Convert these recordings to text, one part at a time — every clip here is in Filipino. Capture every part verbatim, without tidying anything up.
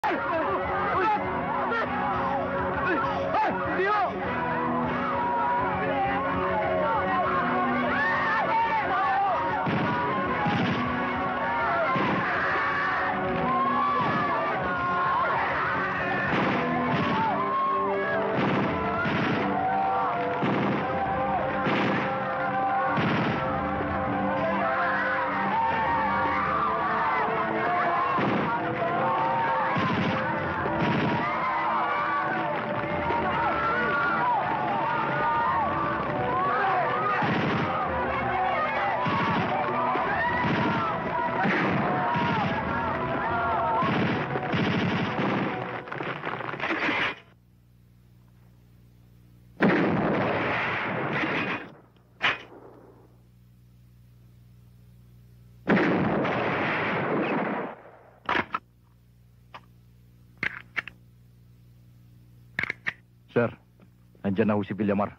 Sir, nandiyan na ho si Villamar.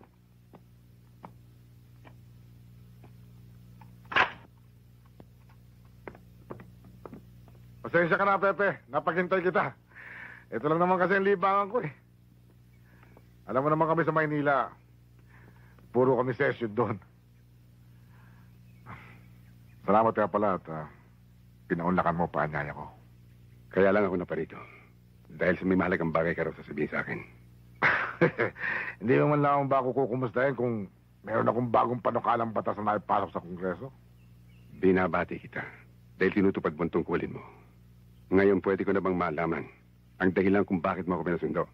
Pasensya ka na, Pepe. Napaghintay kita. Ito lang naman kasi ang libangan ko eh. Alam mo naman kami sa Maynila. Puro kami session doon. Salamat kaya pala at uh, pinaunlakan mo paanyaya ko. Kaya lang ako na parito. Dahil sa may mahalagang bagay ka raw sasabihin sa akin. Hindi mo man lang akong bago kukumustahin kung meron akong bagong panukalang batas na naipasok sa Kongreso. Binabati kita dahil tinutupad mo ang tungkulin mo. Ngayon pwede ko na bang malaman ang dahilan kung bakit mo ako pinasundo?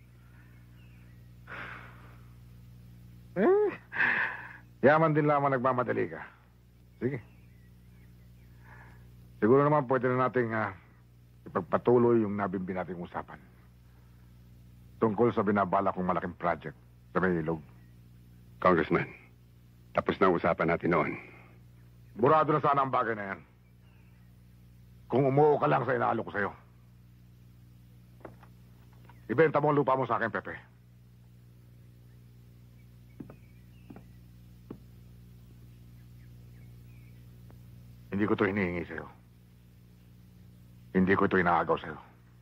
Eh, yaman din lamang nagmamadali ka. Sige. Siguro naman pwede na nating uh, ipagpatuloy yung nabimbi nating usapan. Tungkol sa binabala kong malaking project sa may ilog. Congressman, tapos na ang usapan natin noon. Burado na sana ang bagay na yan. Kung umuo ka lang sa inaalo ko sa'yo. Ibenta mo ang lupa mo sa akin, Pepe. Hindi ko ito hinihingi sa'yo. Hindi ko ito inaagaw sa'yo.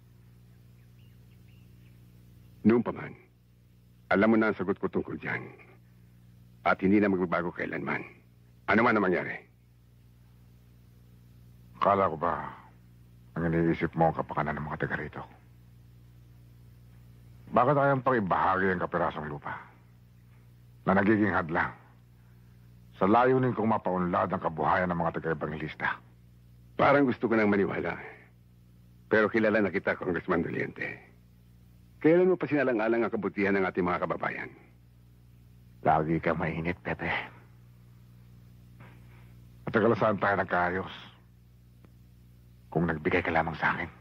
Noon pa man, alam mo na ang sagot ko tungkol dyan. At hindi na magbabago kailanman. Ano man ang mangyari? Akala ko ba ang iniisip mo ang kapakanan ng mga taga rito? Bakit ayaw pang ibahagi ang kapirasong lupa na nagiging hadlang sa layunin kong mapaunlad ang kabuhayan ng mga taga-ebangelista? Parang gusto ko nang maniwala. Pero kilala na kita, Congressman Doliente. Kailan mo pa sinalang-alang ang kabutihan ng ating mga kababayan? Lagi kang mainit, Pepe. Matagal saan tayo nagkaayos kung nagbigay ka lamang sa akin.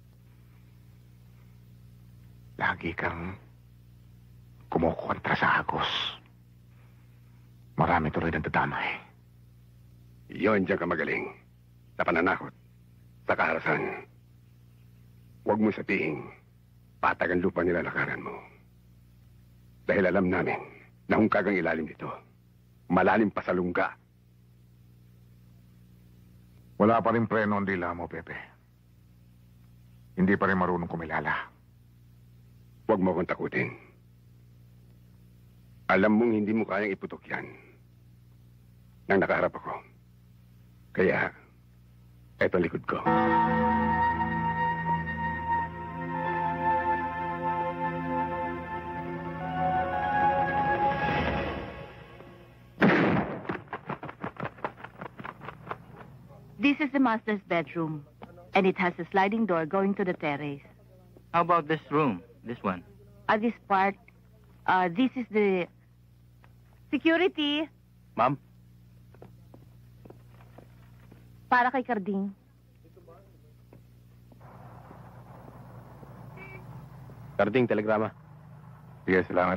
Lagi kang kumukontra sa agos. Marami tuloy ng dadamay. Iyon diyan ka magaling. Sa pananakot. Sa kaharasan. Huwag mo sabihin, patag ang lupa nilalakaran mo. Dahil alam namin na hungkag ang ilalim nito. Malalim pa sa lungga. Wala pa rin preno ang dila mo, Pepe. Hindi pa rin marunong kumilala. Huwag mo akong takutin. Alam mong hindi mo kayang iputok yan. Nang nakaharap ako. Kaya, eto likod ko. This is the master's bedroom, and it has a sliding door going to the terrace. How about this room? This one? At this part, uh, this is the security Ma'am? para kay Carding. Carding, telegrama. Sige, salamat.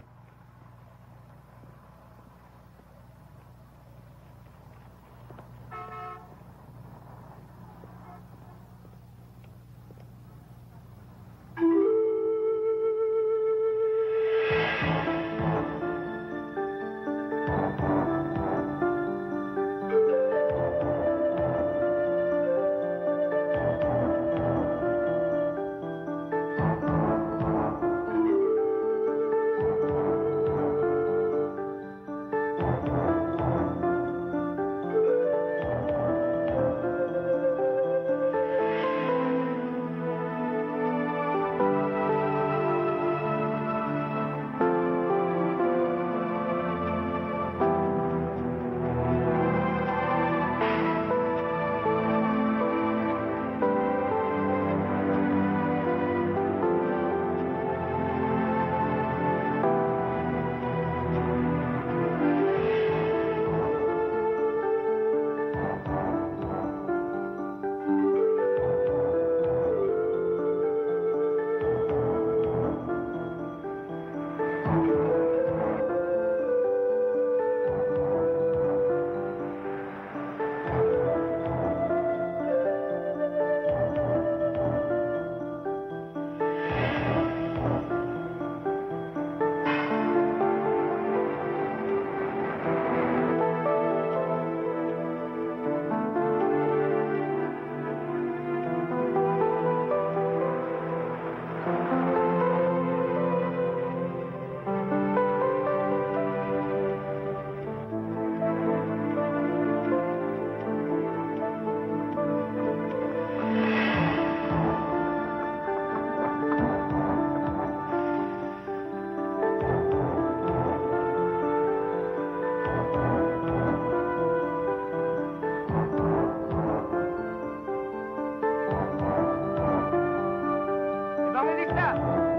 Alis na!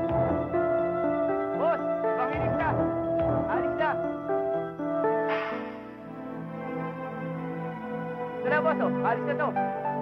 Boss! Panginig na! Alis na! Ito na, boss, oh. Alis na to.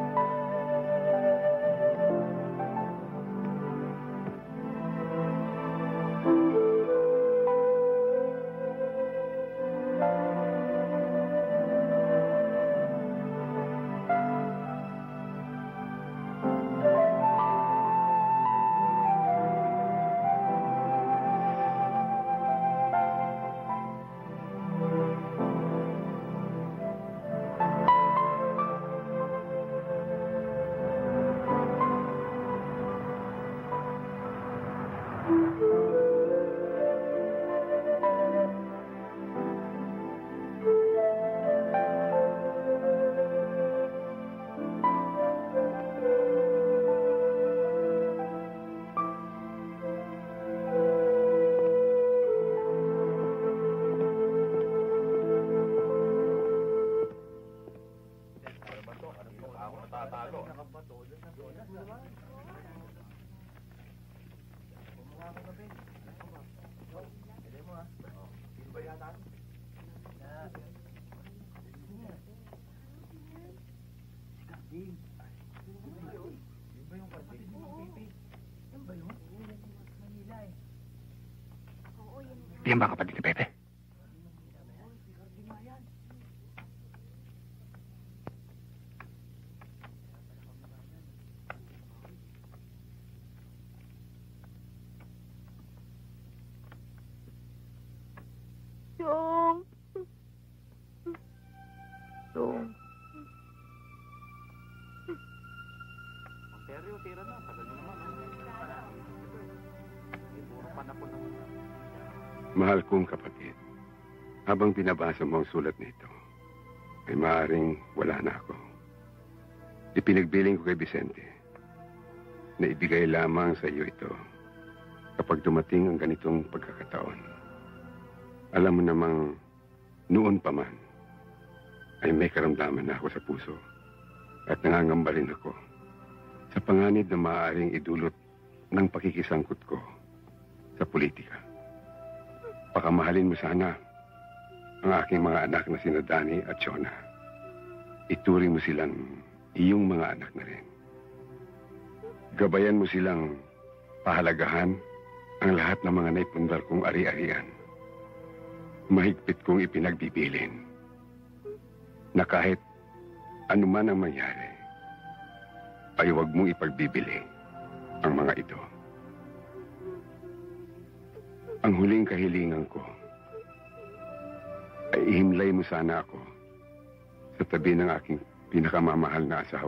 Yan ba ang kapatid ni Pepe? Yung... Yung... Seryo, tira na. Tagal mo naman. Puro panapon naman. Mahal kong kapatid, habang binabasa mo ang sulat nito, ay maaaring wala na ako. Ipinagbiling ko kay Vicente na ibigay lamang sa iyo ito kapag dumating ang ganitong pagkakataon. Alam mo namang noon pa man ay may karamdaman na ako sa puso at nangangamba rin ako sa panganib na maaaring idulot ng pakikisangkot ko sa politika. Pakamahalin mo sana ang aking mga anak na sina Danny at Shona. Ituring mo silang iyong mga anak na rin. Gabayan mo silang pahalagahan ang lahat ng mga naipundar kong ari-arian. Mahigpit kong ipinagbibilin na kahit anuman ang mangyari, ay huwag mong ipagbibili ang mga ito. Ang huling kahilingan ko ay ihimlay mo sana ako sa tabi ng aking pinakamamahal na asawa.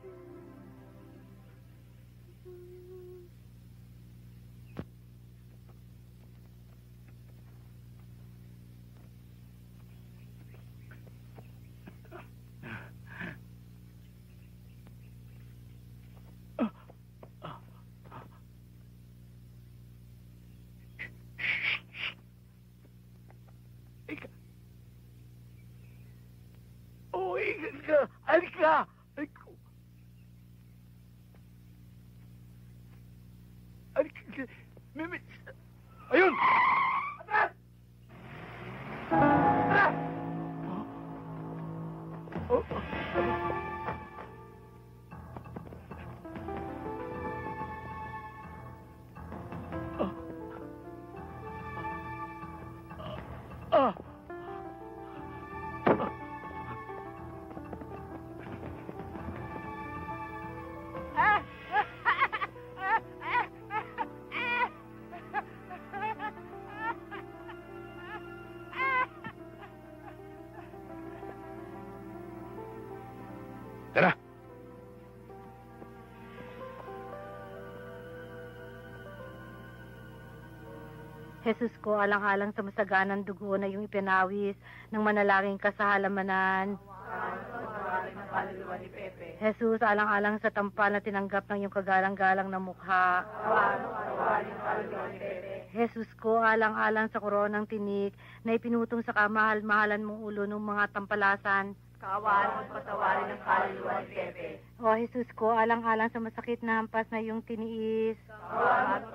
Halika! Halika! Halika! Mimi! Ayun! Atras! Atras! Oh. Ah! Tara! Jesus ko, alang-alang sa masaganang dugo na yung ipinawis ng manalangin ka sa halamanan. Jesus, alang-alang sa tampal na tinanggap ng iyong kagalang-galang na mukha. Jesus ko, alang-alang sa koronang tinik na ipinutong sa kamahal-mahalan mong ulo ng mga tampalasan. Kawan, patawarin ng kaluluwa ni Pepe. O Jesus ko, alang-alang sa masakit na hampas na iyong tiniis. Kawan,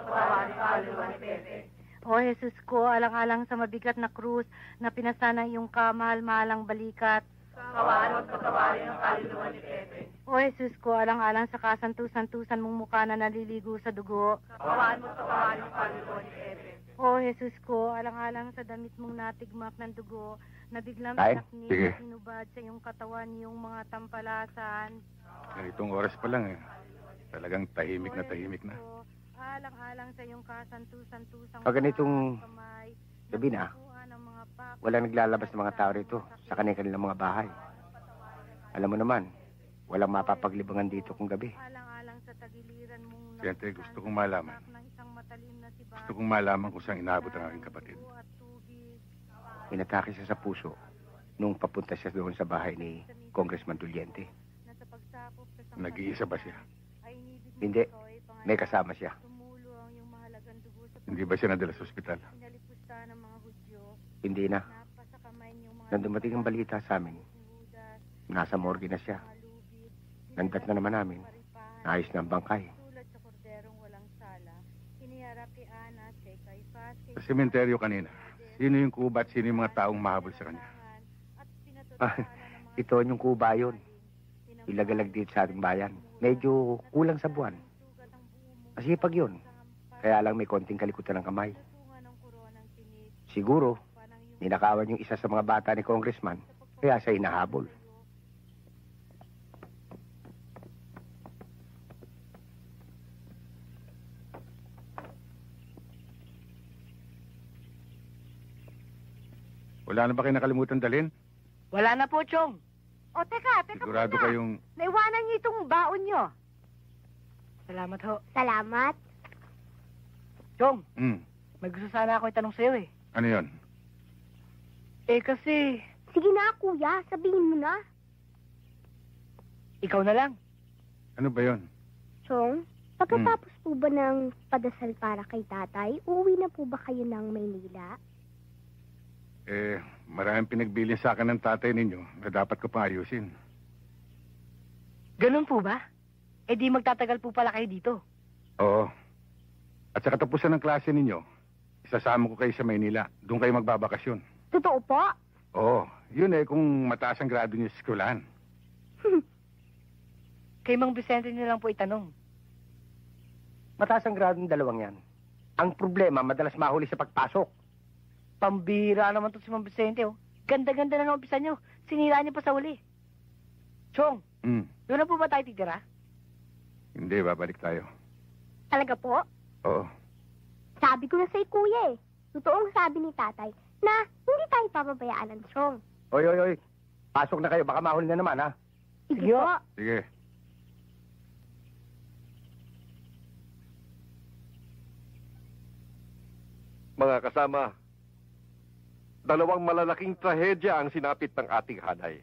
O Jesus ko, alang-alang sa mabigat na krus na pinasana iyong kamahal-mahalang balikat. Kawan mo patawarin ang kaluluwa ni Pepe. O Jesus ko, alang-alang sa kasantusan-tusan mong mukha na naliligo sa dugo. Kawan mo patawarin ang kaluluwa ni Pepe. O Jesus ko, alang-alang sa damit mong natigmak ng dugo na biglang Tay, pinaknik sige. at sinubad sa iyong katawan iyong mga tampalasan. Ganitong oras pa lang eh. Talagang tahimik na tahimik na. O, alang-alang sa iyong kasantusan-tusang Pag ganitong mukha at kamay, gabi na, napupuan ng mga pakot walang naglalabas ng mga tao rito sa kanilang mga bahay. Alam mo naman, walang mapapaglibangan dito kung gabi. Alang-alang sa tagiliran mong Siyempre, gusto kong malaman. ng isang matalim na sibahan. Gusto kong malaman kung saan inaabot ang aking kapatid. At tubig. Inatake siya sa puso nung papunta siya doon sa bahay ni Congressman Duliente. Na sa pagsapop sa sangkatauhan Nag-iisa ba siya? ay inibig mo Hindi. ikaw ay pangalan. May kasama siya. Tumulo ang iyong mahalagang dugo sa Hindi ba siya nadala sa ospital? pinalipusta ng mga Hudyo. Hindi na. Napasa kamay niyong mga Nang dumating ang balita sa amin, Judas, nasa morgue na siya. mga lubid, Nandat na naman namin. paripahan, Naayos na ang bangkay. tulad sa korderong walang sala. Hiniharap kay Anas, kay Caifás, kay Sa sementeryo kanina. Sino yung kuba at sino yung mga taong mahabol sa kanya? at Ah, pinatutuhanan ng mga ito yung kuba yun. Ilagalag dito sa ating bayan. Medyo kulang sa buwan. sugat ang buo mo Masipag yun. Kaya lang may konting kalikutan ng kamay. tungan ng koronang tinig. Siguro, Panang iyong ninakawan yung isa sa mga bata ni Congressman. Kaya siya hinahabol. Wala na ba kayo nakalimutan dalhin? Wala na po, Chong. O, teka, teka Sigurado muna. kayong... Naiwanan niyo itong baon niyo. Salamat ho. Salamat. Chong, Hmm, may gusto sana ako itanong sa'yo eh. ano yon? Eh kasi, Sige na, kuya. Sabihin mo na. ikaw na lang. Ano ba yon? Chong, pagkatapos po ba ng padasal para kay tatay, uuwi na po ba kayo ng Maynila? Eh, maraming pinagbilin sa akin ng tatay ninyo na dapat ko pang ayusin. Ganun po ba? Eh di magtatagal po pala kayo dito. Oo. At sa katapusan ng klase ninyo, isasama ko kayo sa Maynila. Doon kayo magbabakasyon. Totoo po? Oo. Yun eh, kung mataas ang grado niyo sa eskwelahan. Kay Mang Vicente niyo lang po itanong. Mataas ang grado ng dalawang yan. Ang problema, madalas mahuli sa pagpasok. Pambira naman to si Mang Vicente oh. Ganda-ganda na ng umpisa niyo. Sinira niyo pa sa uli. Chong, Hmm. doon na po ba tayo titira? Hindi, babalik tayo. Talaga po? Oo. Sabi ko na sa'yo, kuya eh. Totoong sabi ni tatay na hindi tayo papabayaan ng Chong. Oy, oy, oy. Pasok na kayo. Baka mahuli na naman, ha? Sige Sige po. Sige. Mga kasama, dalawang malalaking trahedya ang sinapit ng ating hanay.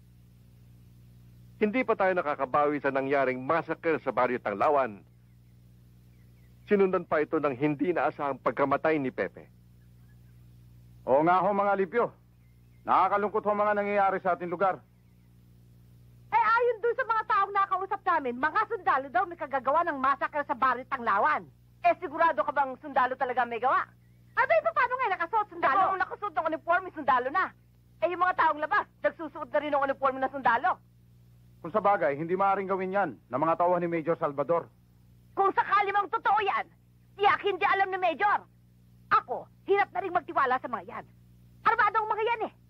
Hindi pa tayo nakakabawi sa nangyaring massacre sa Baryo Tanglawan. Sinundan pa ito ng hindi naasahang pagkamatay ni Pepe. Oo nga ho mga Lipyo. Nakakalungkot ho mga nangyayari sa ating lugar. Eh, ayon doon sa mga taong nakausap namin, mga sundalo daw may kagagawa ng massacre sa Barrio Tanglawan. Eh, sigurado ka bang sundalo talaga may gawa? Abay, paano nga nakasuot sundalo? Ako, nakasuot ng uniforme, sundalo na. Eh, yung mga taong labas, nagsusuot na rin ng uniforme na sundalo. Kung sa bagay, hindi maaaring gawin yan ng mga tauhan ni Major Salvador. Kung sakali mang totoo yan, tiyak hindi alam ni Major. Ako, hirap na rin magtiwala sa mga yan. Armadong mga yan eh.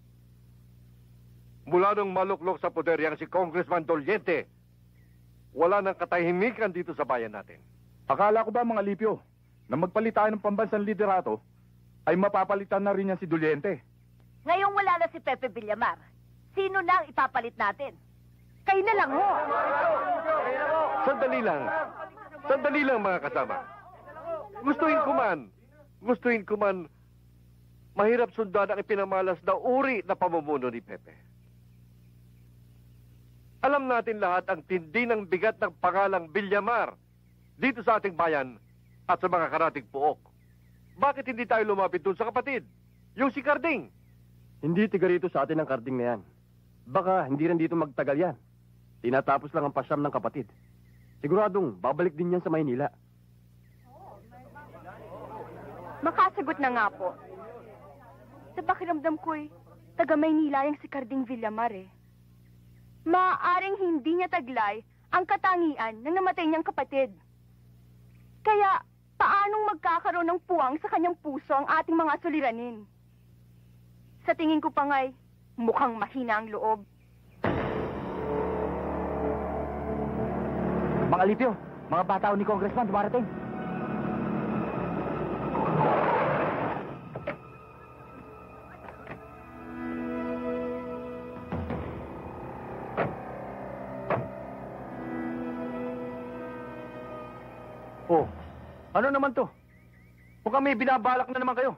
Mula nung maluklok sa poder yang si Congressman Doliente, wala nang katahimikan dito sa bayan natin. Akala ko ba mga Lipyo, na magpalit tayo ng pambansang liderato, ay mapapalitan na rin yan si Doliente. Ngayong wala na si Pepe Villamar, sino na ang ipapalit natin? Kayo na lang ho. Sandali lang. Sandali lang mga kasama. Gustuin ko man, gustuin ko man, mahirap sundan ang ipinamalas na uri na pamumuno ni Pepe. Alam natin lahat ang tindi ng bigat ng pangalang Villamar dito sa ating bayan at sa mga karating puok. Bakit hindi tayo lumapit dun sa kapatid? Yung si Carding. Hindi tiga rito sa atin ang karding na yan. Baka hindi rin dito magtagal yan. Tinatapos lang ang pasyam ng kapatid. Siguradong babalik din yan sa Maynila. Makasagot na nga po. Sa pakiramdam ko'y taga Maynila yung si Carding Villamar eh. Maaaring hindi niya taglay ang katangian ng namatay niyang kapatid. Kaya, paanong magkakaroon ng puwang sa kanyang puso ang ating mga suliranin? Sa tingin ko pa nga'y, mukhang mahina ang loob. Mga Alipio, mga bata ni Congressman dumarating. Oh, ano naman to? Mukhang may binabalak na naman kayo.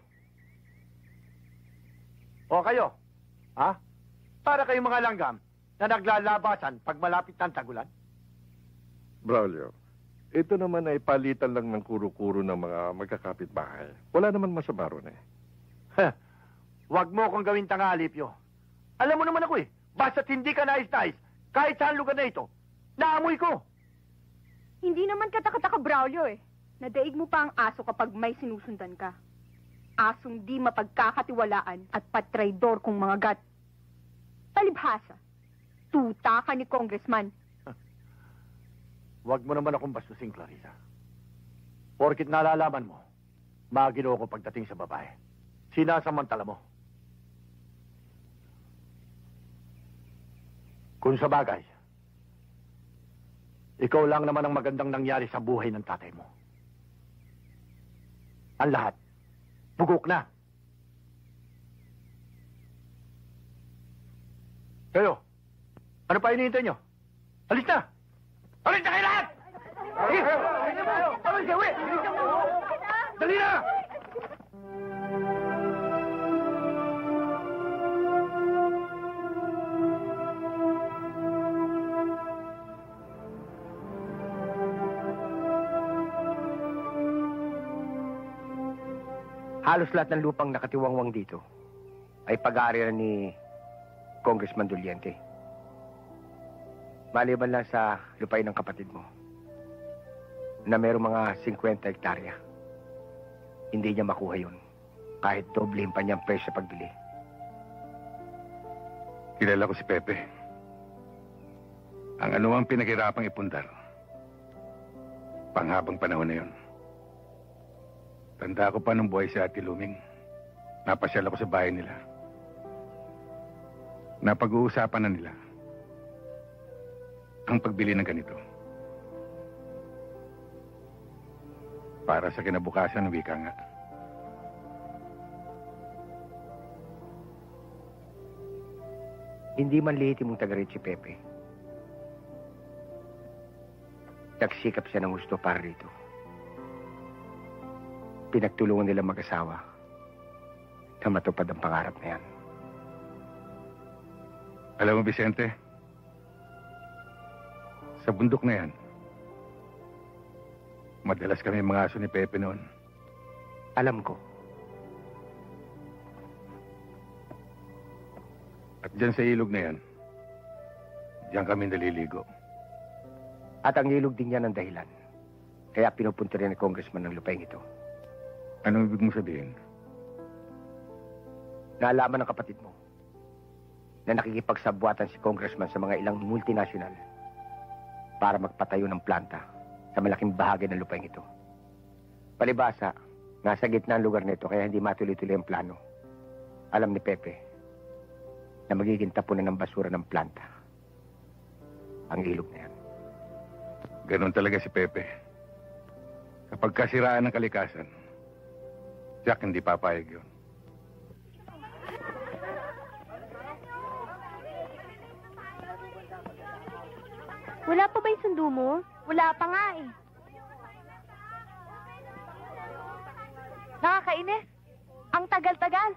O kayo, ha? Para kayong mga langgam na naglalabasan pag malapit ng tagulan? Braulio, ito naman ay palitan lang ng kuro-kuro ng mga magkakapit-bahay. Wala naman masama ron eh. Heh, wag mo akong gawin tanga, Alipio. Alam mo naman ako eh, basta't hindi ka nais-nais, kahit saan lugar na ito, naamoy ko. Hindi naman katakataka Braulio eh. Nadaig mo pa ang aso kapag may sinusundan ka. Asong di mapagkakatiwalaan at patraidor kung mga gat. Palibhasa, tuta ka ni Congressman. Huwag mo naman akong bastusin, Clarissa. Porkit nalalaman mo, magino ko pagdating sa babae. Sinasamantala mo. Kung sa bagay, ikaw lang naman ang magandang nangyari sa buhay ng tatay mo. Ang lahat, bugok na. Kayo, ano pa hinihintay nyo? Alis na! Alis na kayo lahat! Alis! Alis na, uwi! Dali na! Halos lahat ng lupang nakatiwangwang dito ay pag-aari ni Congressman Doliente. Maliban lang sa lupain ng kapatid mo na mayroong mga fifty hektarya. Hindi niya makuha yun kahit doblehin pa niyang presyo sa pagbili. Kilala ko si Pepe. Ang anuang pinaghirapang ipundar. Panghabang panahon na yun. Tanda ko pa nung buhay si Ate Luming. Napasyal ako sa bahay nila. Napag-uusapan na nila ang pagbili ng ganito. Para sa kinabukasan ng wika nga. Hindi man lihiti mong taga-rin si Pepe. Nagsikap siya ng gusto para rito. Pinagtulungan nila mag-asawa na matupad ang pangarap na yan. Alam mo, Vicente, sa bundok na yan, madalas kami mga aso ni Pepe noon. Alam ko. At dyan sa ilog na yan, dyan kami naliligo. At ang ilog din yan ang dahilan. Kaya pinupunta rin ng congressman ng lupain ito. Anong ibig mo sabihin? Naalaman ng kapatid mo na nakikipagsabwatan si congressman sa mga ilang multinational para magpatayo ng planta sa malaking bahagi ng lupain ito. Palibasa, nasa gitna ang lugar nito kaya hindi matuloy-tuloy ang plano. Alam ni Pepe na magiging tapunan ng basura ng planta ang ilog na yan. Ganon talaga si Pepe. Kapag kasiraan ng kalikasan, Jack, hindi papayag yun. Wala pa ba yung sundo mo? Wala pa nga eh. Nakakainis. Ang tagal-tagal.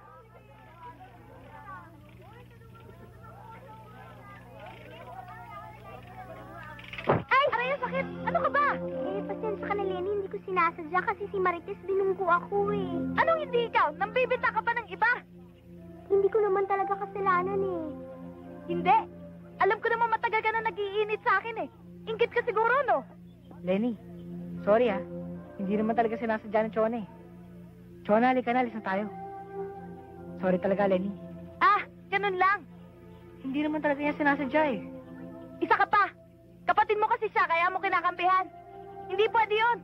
Ay! Aray, ang sakit! Ano ka ba? Eh, pasensya ka na, Lenny. Hindi ko sinasadya kasi si Marites binunggo ako eh. Anong hindi ikaw? Nambibita ka pa ng iba? Hindi ko naman talaga kasalanan eh. Hindi. Alam ko naman matagal ka na nag-iinit sa akin eh. Ingit ka siguro, no? Lenny, sorry ah. Hindi naman talaga sinasadya ng Chone. Chona, halika na. Alis na tayo. Sorry talaga, Lenny. Ah, ganun lang. Hindi naman talaga niya sinasadya eh. Isa ka pa. Kapatid mo kasi siya, kaya mo kinakampihan. Hindi pwede yun.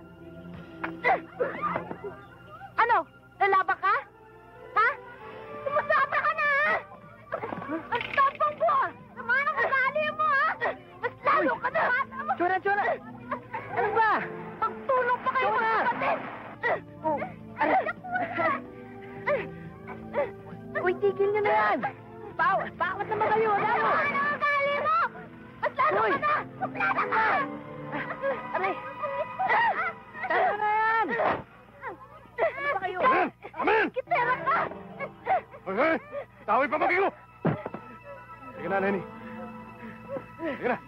Ano? Lalaban ka? Ha? Sumusabra ka na, ha? Ang tapang mo, ah! Naman ang ugali mo, ha? Mas lalo ka na, ha? Chona, Chona! Ano ba? Magtulong pa kayo, mga kapatid! Oh, aray! Uy, tigil niyo na yan! Bawat, bawat naman kayo! Ano? Ano ang ugali mo? Mas lalo Uy! ka na! Kuplada ka! Aray! Tama na yan! Ano ba kayo? Amen! Kitera ka! Okay, taway pa magiging mo! Sige na, Lenny. Sige na.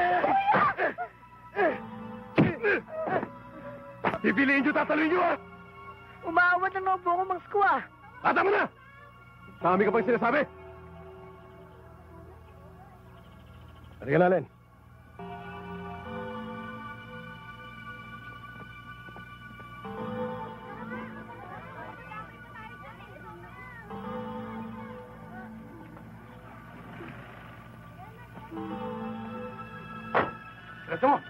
Pipiliin nyo, tatalin nyo, ha? Umaawat na naman po ako, Mang Squaw, ah! Tata mo na! Sa amin ka pang sinasabi? Halika na, Len. Diretso mo!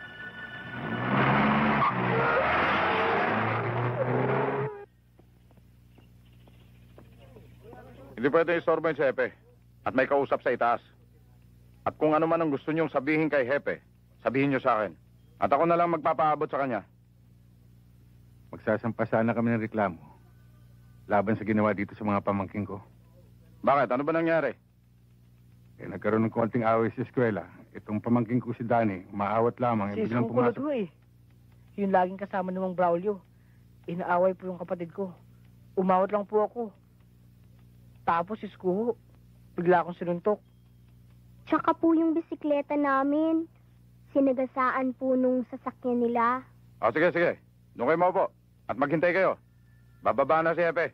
Hindi pwede istorbo yung si Hepe. At may kausap sa itaas. At kung ano man ang gusto niyong sabihin kay Hepe, sabihin niyo sa akin. At ako na lang magpapaabot sa kanya. Magsasampa sana kami ng reklamo laban sa ginawa dito sa mga pamangking ko. Bakit? Ano ba nangyari? Eh, nagkaroon ng konting away sa eskwela. Itong pamangking ko si Danny, maawat lamang. Si eh, biglang Isko pumasok. Kulot ho eh. Yung laging kasama namang Braulio. Inaaway po yung kapatid ko. Umawat lang po ako. Tapos si Isko ho, bigla akong sinuntok. Tsaka po yung bisikleta namin. Sinagasaan po nung sasakyan nila. O sige, sige. Doon kayo maupo. At maghintay kayo. Bababa na si Hepe.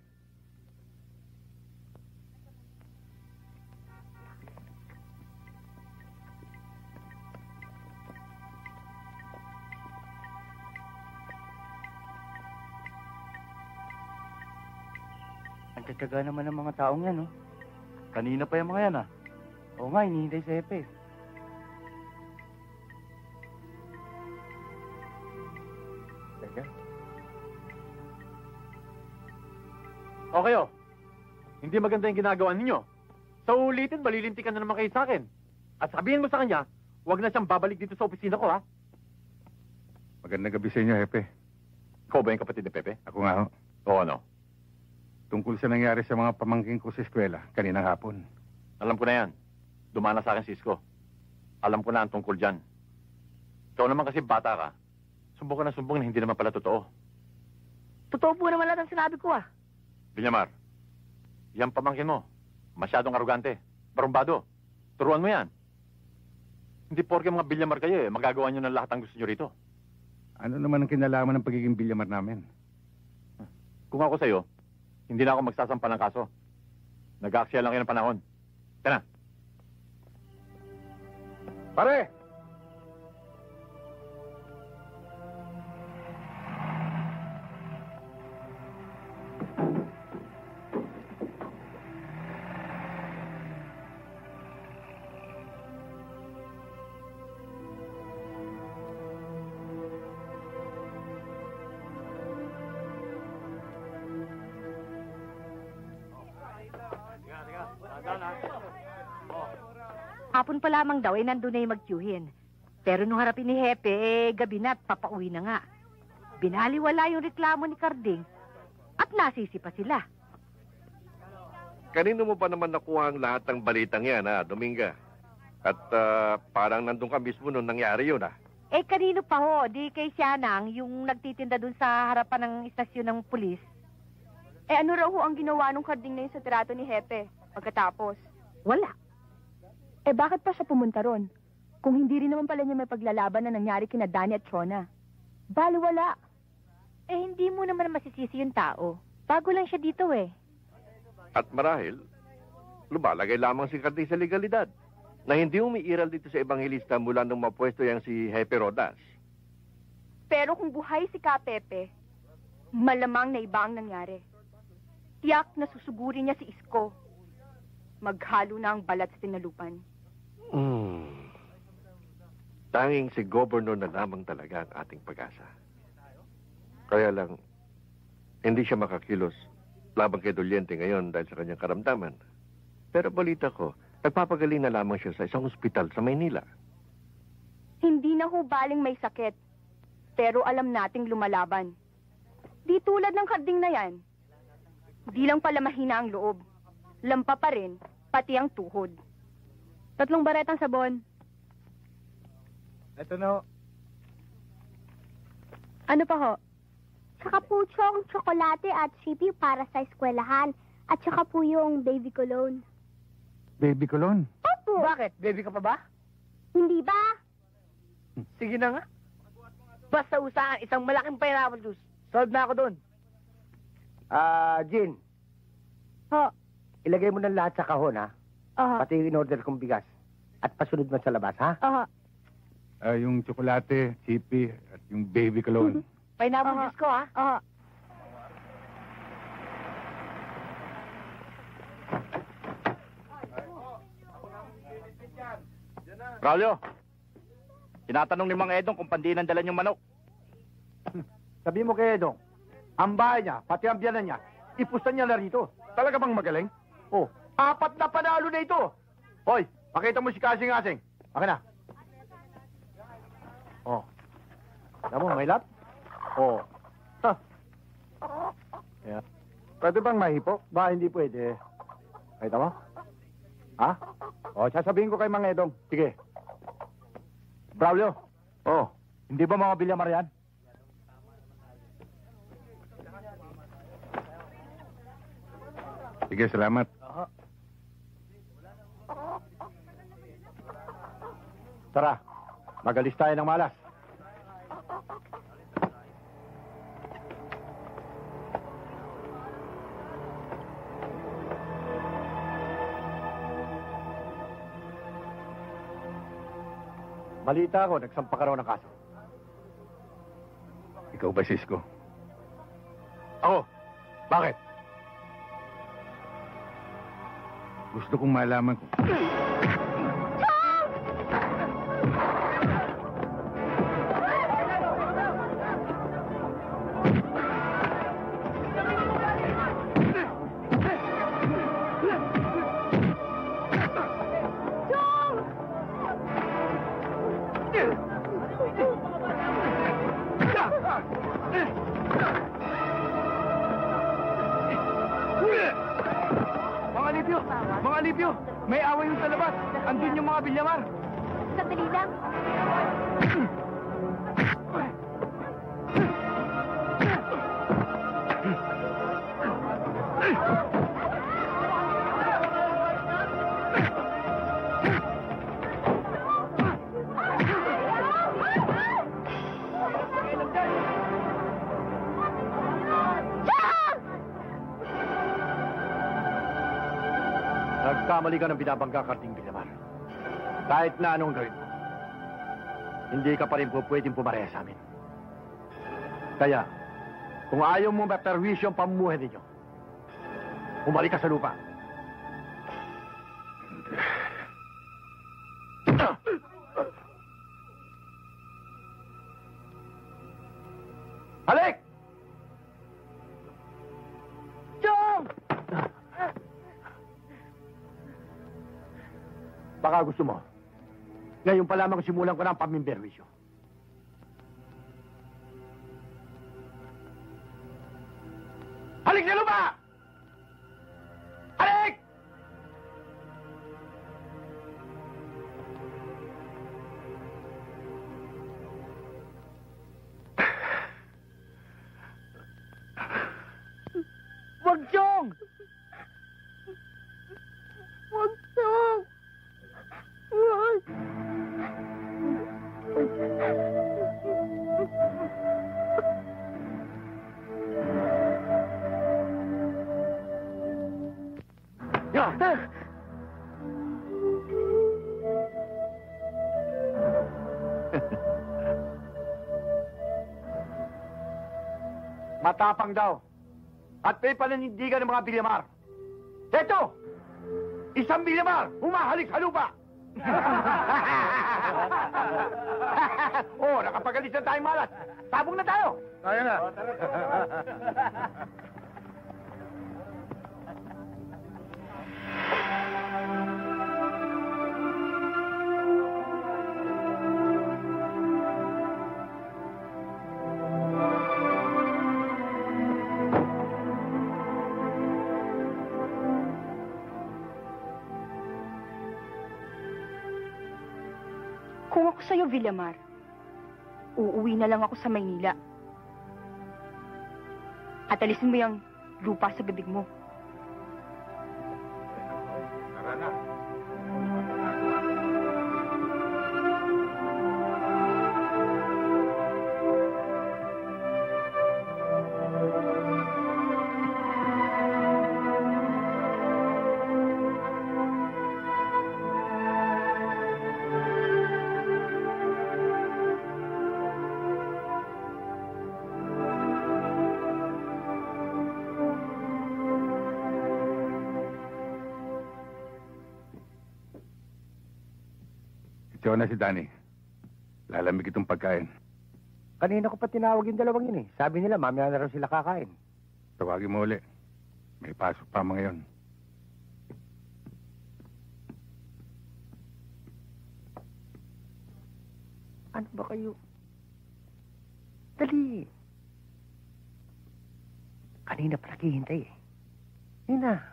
Ang tataga naman ng mga taong yan, no? Kanina pa yung mga yan, ah. Oo nga, hinihintay si Hepe. Teka. Okay, oh. Hindi maganda yung ginagawa ninyo. Sa ulitin, malilintikan na naman kayo sa akin. At sabihin mo sa kanya, huwag na siyang babalik dito sa opisina ko, ha? Magandang gabi sa inyo, Hepe. Ikaw ba yung kapatid ni Pepe? Ako nga ho. Oo, ano? Tungkol sa nangyari sa mga pamangking ko sa eskwela, kaninang hapon. Alam ko na yan. Dumana sa akin, Cisco. Alam ko na ang tungkol dyan. Ikaw naman kasi bata ka. Sumbong ka na sumbong na hindi naman pala totoo. Totoo po naman lahat ang sinabi ko ah. Villamar, yan pamangkin mo. Masyadong arugante. Barumbado. Turuan mo yan. Hindi porke mga Villamar kayo eh. Magagawa nyo ng lahat ang gusto nyo rito. Ano naman ang kinalaman ng pagiging Villamar namin? Kung ako sa'yo, hindi na ako magsasampa ng kaso. Nag-aaksaya lang kayo ng panahon. Tena. Pare! Hapon pa lamang daw, eh, nandun na yung magtiyuhin. Pero nung harapin ni Hepe, eh, gabi na at papauwi na nga. Binaliwala yung reklamo ni Carding at nasisi pa sila. Kanino mo pa naman nakuha ang lahat ng balitang yan, ha, Dominga? At ah, parang nandun ka mismo nung nangyari yun, ha? Eh, kanino pa ho? Di kay Sianang, yung nagtitinda dun sa harapan ng istasyon ng pulis. Eh ano raw ho ang ginawa nung karding na yun sa trato ni Hepe pagkatapos? Wala. Eh bakit pa siya pumunta ron? Kung hindi rin naman pala niya may paglalaban na nangyari kina Danny at Chona. Bali wala. Eh, hindi mo naman masisisi yung tao. Bago lang siya dito eh. At marahil, lumalagay lamang si Carding sa legalidad na hindi umiiral dito sa Ebangelista mula nung mapwesto yang si Hepe Rodas. Pero kung buhay si Ka Pepe, Malamang na iba ang nangyari. Tiyak na susugurin niya si Isko. Maghalo na ang balat sa tinalupan. Hmm. Tanging si Governor na lamang talaga ang ating pag-asa. Kaya lang, hindi siya makakilos labang kay Doliente ngayon dahil sa kanyang karamdaman. Pero balita ko, nagpapagaling na lamang siya sa isang ospital sa Maynila. Hindi na ho baling may sakit. Pero alam nating lumalaban. Di tulad ng karding na yan. Di lang pala mahina ang loob. Lampa pa rin, pati ang tuhod. Tatlong baretang sabon. Ito na. Ano pa ho? Saka po chong tsokolate at sipi para sa eskwelahan. At saka po yung baby cologne. Baby Colon. Opo! Bakit? Baby ka pa ba? Hindi ba? Sige na nga. Basta usahan, isang malaking pineapple juice. Solve na ako doon. Ah, Jean. Ho. Ilagay mo ng lahat sa kahon, ha? Aha. Pati yung in-order kong bigas. At pasunod mo sa labas, ha? Aha. Ah, yung tsokolate, sipi, at yung baby cologne. Pineapple Aha. juice ko, ha? Aha. Braulio, tinatanong ni Mang Edong kung pandinan dala niyong manok. Sabi mo kay Edong, ang bahay niya, pati ang biyanan niya, ipusta niya na rito. Talaga bang magaling? Oh, apat na panalo na ito. Hoy, pakita mo si Kasing-Asing. Akin na. Oh. Tama mo, may lap? Oh. Ha. Yeah. Pwede bang mahipo? Ba, hindi pwede. Kita mo? Ha? Oh, sasabihin ko kay Mang Edong. Sige. Braulio. Oh, hindi ba mga Villamar yan? Sige, salamat. Tara, magalis tayo ng malas. Balita ko, nagsampa ka raw ng kaso. Ikaw ba, Cisco? Ako? Bakit? Gusto kong malaman kung... Mga Alipio! Mga Alipio! May away yung sa labas! Andun yung mga Villamar! Sandali lang. Nagkamali ka ng binabangga, Karding Villamar. Kahit na anong gawin mo, hindi ka pa rin po pwedeng pumareha sa amin. Kaya, kung ayaw mo maperwisyo ang pamumuhay ninyo, bumalik ka sa lupa. Halik! Chong! Baka gusto mo. Ngayon pa lamang simulan ko ng pamimberwisyo. Halik sa lupa! Halik! Wag, Chong! Huwag Chong! Huwag! Yeah. matapang daw. At may pananindigan ng mga Villamar. Eto! Isang Villamar, humahalik sa lupa! oh, nakapagalis na tayong malas. Sabong na tayo! Tayo na. Kung ako sa'yo, Villamar, uuwi na lang ako sa Maynila. At alisin mo yung lupa sa bibig mo. Tara na. Ito na si Danny. Lalamig itong pagkain. Kanina ko pa tinawag yung dalawang yun eh. Sabi nila, mamaya na raw sila kakain. Tawagin mo uli. May pasok pa mga yon. Ano ba kayo? Dali. Kanina pa naghihintay eh. Yun na.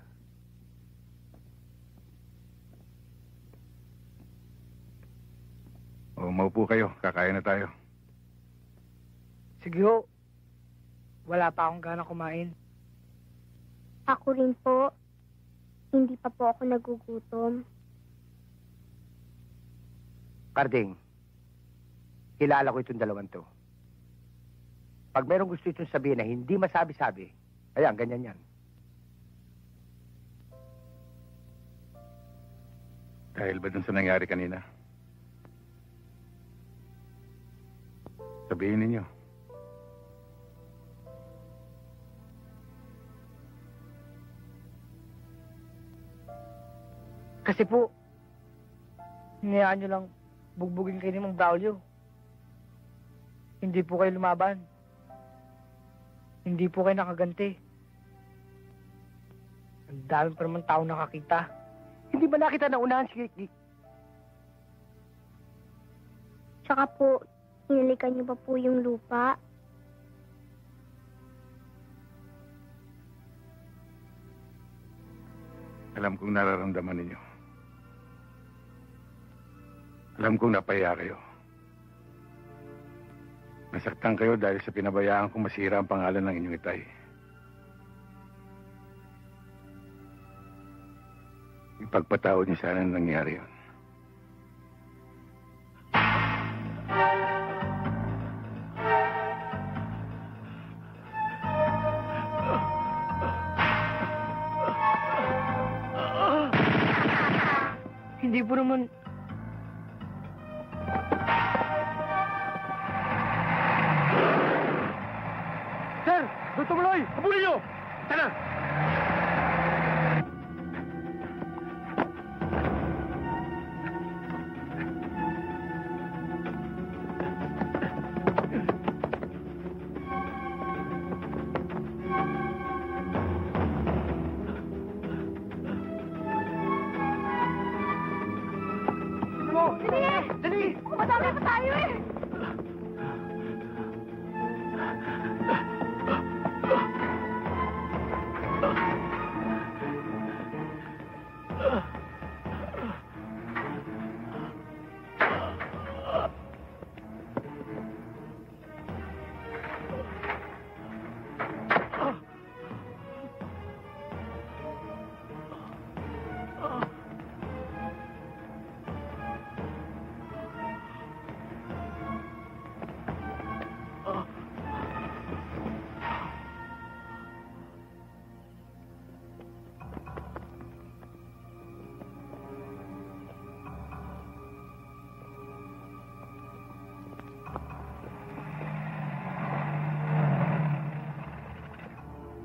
O, maupo kayo. Kakain na tayo. Sige ho. Wala pa akong gana kumain. Ako rin po. Hindi pa po ako nagugutom. Carding, kilala ko itong dalawang to. Pag merong gusto itong sabihin na hindi masabi-sabi, ayan, ganyan yan. Dahil ba dun sa nangyari kanina? Sabihin ninyo. Kasi po, hinayaan nyo lang bugbugin kayo ni Mang Braulio. Hindi po kayo lumaban. Hindi po kayo nakaganti. Ang dami pa naman tao nakakita. Hindi ba nakita na unahan si Ricky? Tsaka po, hinalikan niyo pa po yung lupa. Alam kong nararamdaman ninyo. Alam kong napahiya kayo. Nasaktan kayo dahil sa pinabayaan kong masira ang pangalan ng inyong itay. Ipagpatawad niyo sana ang nangyari yun. Hindi po naman... Sir! Doktor Maloy! Habulin niyo! Tara! Dali! Dali! Madami pa tayo eh!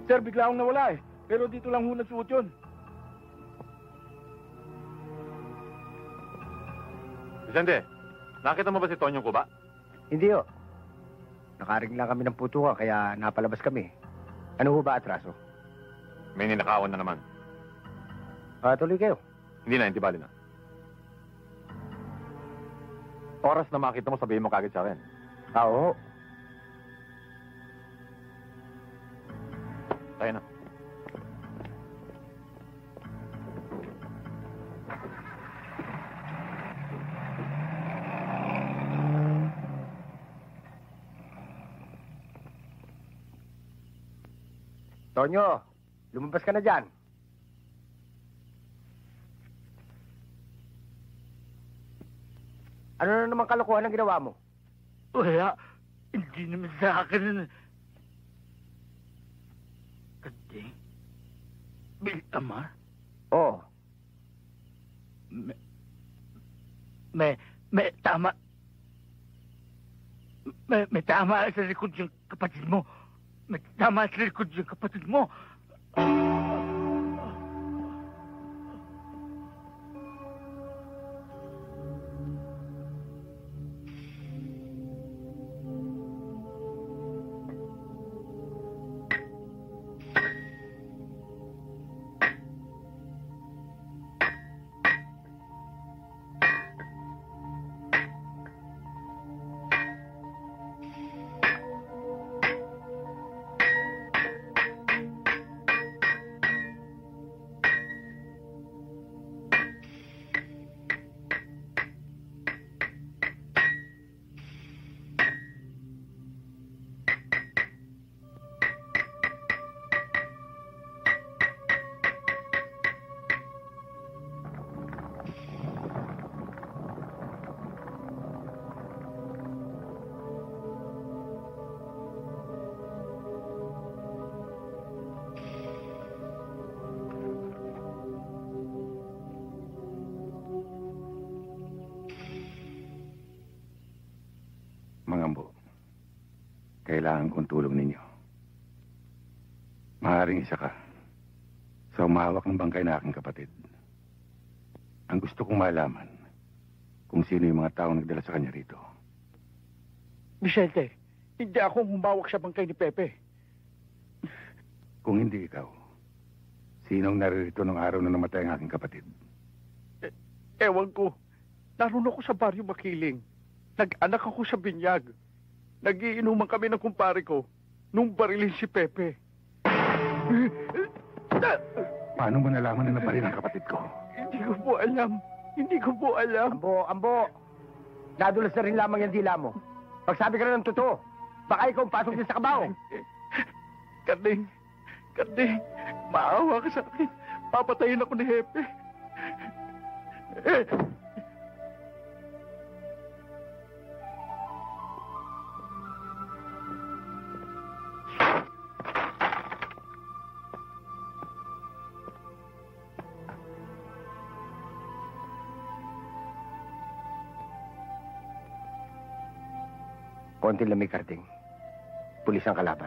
Sir, bigla akong nawala eh. Pero dito lang ho nagsuot yun. Vicente, nakita mo ba si Tonyong Kuba? Hindi ho. Nakaring lang kami ng putukan kaya napalabas kami. Ano ho ba atraso? May ninakawan na naman. Ah, tuloy kayo. Hindi na, hindi bali na. Oras na makita mo, sabihin mo kagad sa akin. Ah, oo. Tayo na. Tonyo, lumabas ka na dyan. Ano na naman kalokohan ang ginawa mo? Wala. Hindi naman sa akin. Kading? Villamar? Oo. May, may, may tama. May, may tama sa likod yung kapatid mo. May tama sa likod yung kapatid mo. Mga ambo, kailangan kong tulong ninyo. Maaaring isa ka sa umahawak ng bangkay na aking kapatid. Ang gusto kong malaman kung sino yung mga taong nagdala sa kanya rito. Vicente, hindi ako humawak sa bangkay ni Pepe. Kung hindi ikaw, sinong naririto nung araw na namatay ang aking kapatid? E ewan ko. Naroon ako sa baryo Makiling. Nag-anak ako sa binyag. Nagiinuman kami ng kumpare ko nung barilin si Pepe. Paano mo nalaman na nabaril ang kapatid ko? Hindi ko po alam. Hindi ko po alam. Ambo, Ambo. Nadulas na rin lamang yung dila mo. Pagsabi ka na ng totoo, baka ikaw ang pasok din sa kabaho. Karding, Karding, maawa ka sa akin. Papatayin ako ni Hepe. Eh, Konting lamig, Karding. Pulis ang kalaban.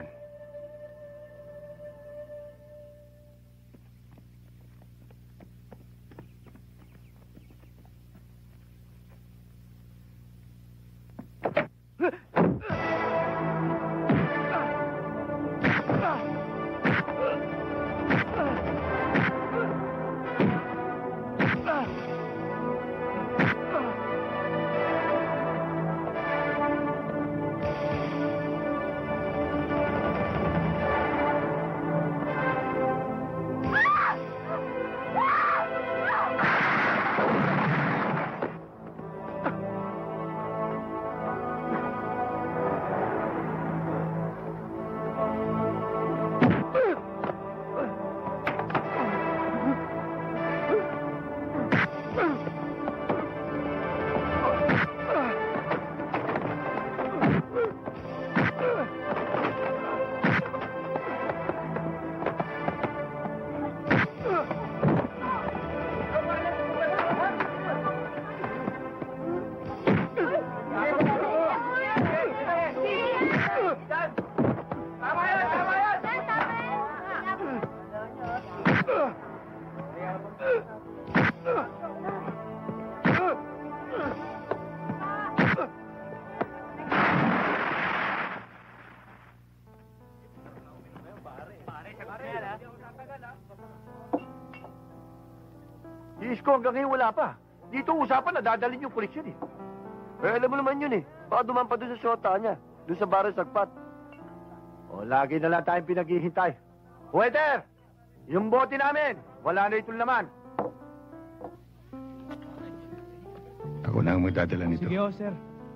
Iisko hanggang ngayon wala pa. Dito usapan na dadalhin yung pulis yun eh. Eh, alam mo naman yun eh. Baka duman pa doon sa shota niya. Doon sa barang sagpat. O, lagi na lang tayong pinaghihintay. Waiter! Yung bote namin, wala na itong laman. Ako na ang magdadala nito. Sige, oh, sir.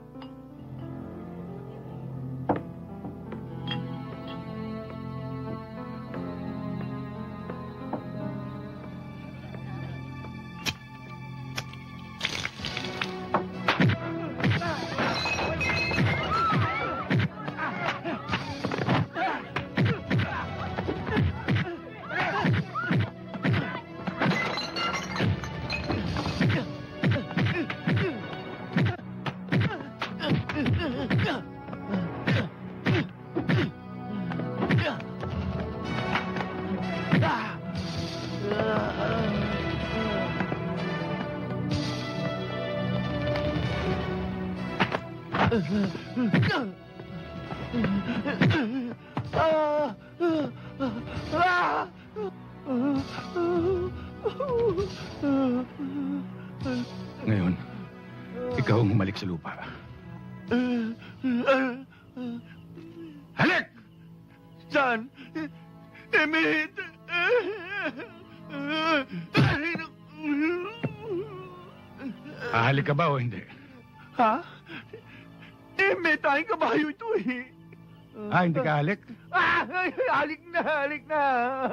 Ngayon, ikaw ang humalik sa lupa. Halik! Saan? Emmett! Ahalik ka ba o hindi? Ha? Emmett, tayong kabayo ito eh. Ah, hindi ka halik? Ah! Halik na, halik na!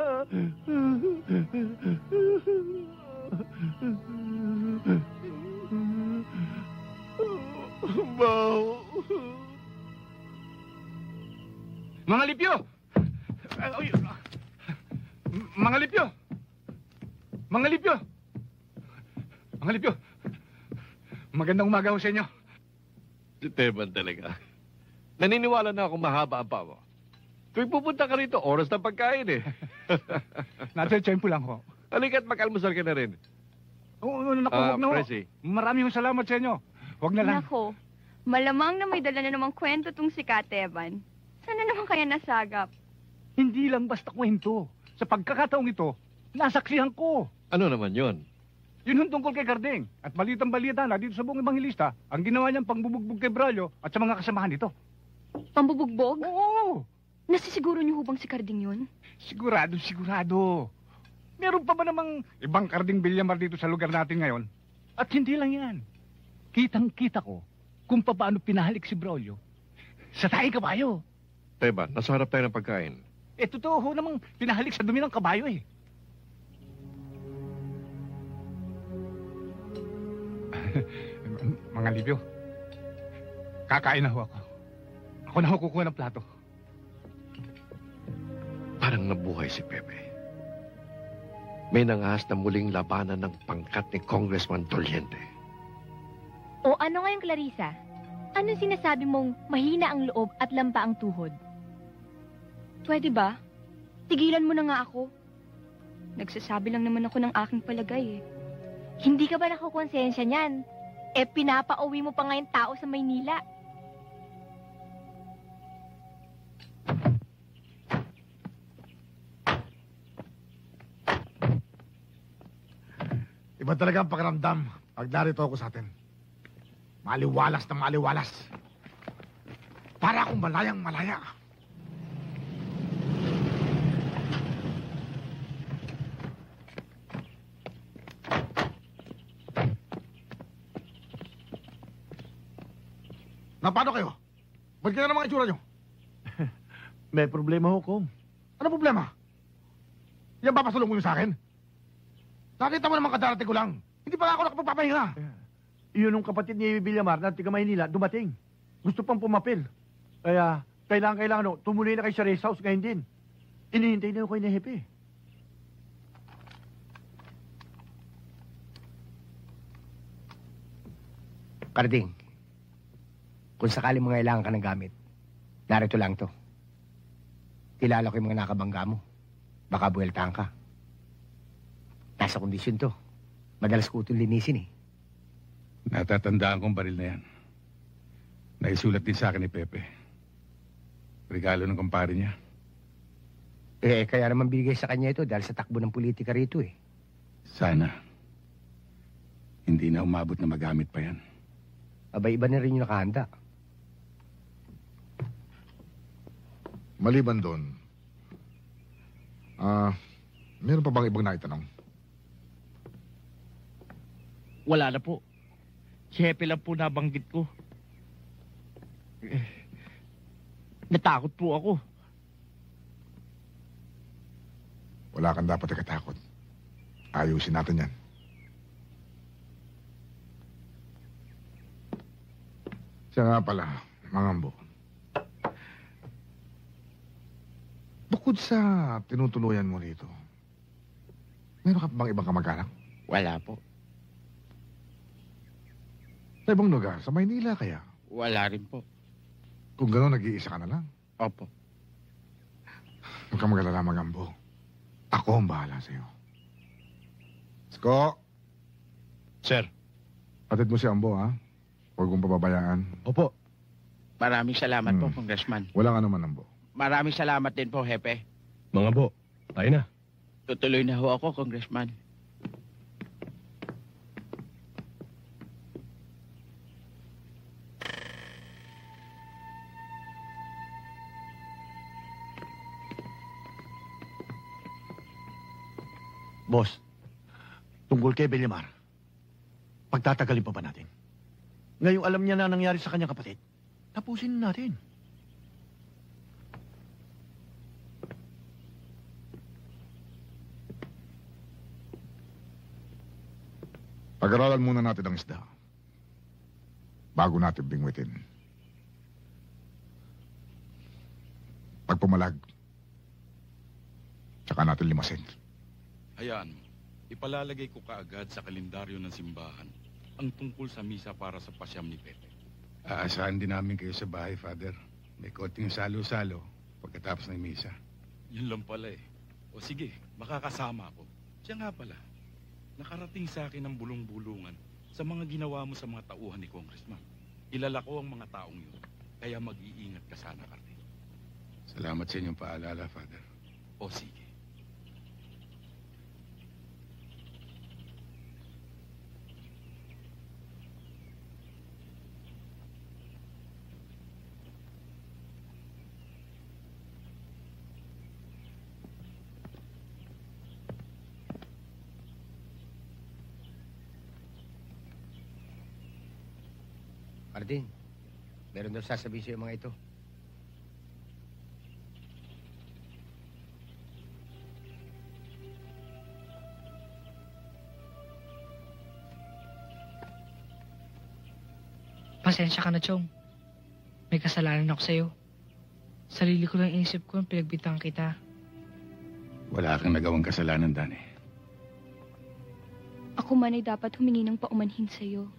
Bao! Mga lipyo! Ay, mga lipyo! Mga lipyo! Mga lipyo! Magandang umaga ho sa inyo. Si Teban talaga. Naniniwala na akong mahaba ang pamo. Tuwing pupunta ka rito, oras ng pagkain eh. Nasa tiyempo lang ho. Halika't mag-almusal ka na rin. Oo, naku, Ah, huwag na ho. Presi. Maraming salamat sa inyo. Huwag na lang. Nako, malamang na may dala na namang kwento tong si Kateban. Sana naman kaya nasagap? Hindi lang basta kwento. Sa pagkakataong ito, nasaksihan ko. Ano naman yon? Yun yung tungkol kay Carding. At balitang balita na dito sa buong Ebanghilista, ang ginawa niyang pangbubugbog kay Braulio at sa mga kasamahan nito. Pambubugbog? Oo! Nasisiguro niyo hubang si Carding yun? Sigurado, sigurado. Meron pa ba namang ibang Carding Villamar dito sa lugar natin ngayon? At hindi lang yan. Kitang-kita ko kung paano pinahalik si Braulio sa taing kabayo. Teban, nasa harap tayo ng pagkain. Eh, totoo ho namang pinahalik sa dumi ng kabayo eh. Mga Libyo, kakain na ho ako. Ako na ho kukuha ng plato. Parang nabuhay si Pepe. May nangahas na muling labanan ng pangkat ni Congressman Doliente. O ano ngayon, Clarissa? Anong sinasabi mong mahina ang loob at lampa ang tuhod? Pwede ba? Tigilan mo na nga ako. Nagsasabi lang naman ako ng aking palagay eh. Hindi ka ba nakukonsensya niyan? Eh, pinapauwi mo pa ngayon tao sa Maynila. Iba talaga ang pakiramdam pag narito ako sa atin. Maliwalas na maliwalas. Para akong malayang malaya. Na paano kayo? Ba't kaya na mga itsura nyo? May problema ho, Kong. Ano problema? Yan ba pasulong mo yun sa akin? Nakita mo naman kadarating ko lang. Hindi pa ako nakapagpapahinga. Iyon ang kapatid ni Villamar na tiga Maynila dumating. Gusto pang pumapil. Kaya, kailangan, kailangan, no, tumuloy na kayo sa race house ngayon din. Inihintay na kayo ni Hepe. Carding, kung sakali mga kailangan ka ng gamit, narito lang to. Kilala ko yung mga nakabangga mo. Baka buweltahan ka. Nasa kondisyon to. Madalas ko itong linisin eh. Natatandaan kong baril na yan. Naisulat din sa akin ni Pepe. Regalo ng kumpare niya. Eh, kaya naman bigay sa kanya ito dahil sa takbo ng politika rito eh. Sana. Hindi na umabot na magamit pa yan. Abay, iba na rin yung nakahanda. Maliban doon, ah, meron pa bang ibang naitanong? Wala na po. Si Hepe lang po nabanggit ko. Eh, natakot po ako. Wala kang dapat ikatakot. Ayusin natin yan. Siya nga pala, mga ambo. Bukod sa tinutuluyan mo rito, meron ka pa bang ibang kamag-anak? Wala po. Sa ibang lugar, sa Maynila kaya? Wala rin po. Kung gano'n, nag-iisa ka na lang. Opo. Huwag kang mag-alala, mga ambo. Ako ang bahala sa'yo. Sko! Sir. Patid mo si Ambo, ha? Huwag kong pababayaan. Opo. Maraming salamat Hmm. po, Congressman. Wala ka naman, Ambo. Maraming salamat din po, Hepe. Mga bo, tayo na. Tutuloy na ho ako, Congressman. Boss, tungkol kay Villamar, pagtatagalin pa ba natin? Ngayong alam niya na nangyari sa kanyang kapatid, tapusin na natin. Pag-aralan muna natin ang isda bago natin bingwitin. Pag pumalag, tsaka natin limasin. Hayaan mo, ipalalagay ko kaagad sa kalendaryo ng simbahan ang tungkol sa misa para sa pasyam ni Pepe. Aasahan din namin kayo sa bahay, Father. May konting salo-salo pagkatapos ng misa. Yun lang pala eh. O sige, makakasama ako. Siya nga pala, nakarating sa akin ang bulong-bulungan sa mga ginawa mo sa mga tauhan ni Congressman. Kilala ko ang mga taong yun, kaya mag-iingat ka sana, Carding. Salamat sa inyong paalala, Father. O sige. Carding, meron daw sasabihin sa'yo mga ito. Pasensya ka na, Chong. May kasalanan ako sa'yo. Sarili ko lang inisip ko nung pinagbitang kita. Wala kang nagawang kasalanan, Dani. Ako man ay dapat humingi ng paumanhin sa'yo.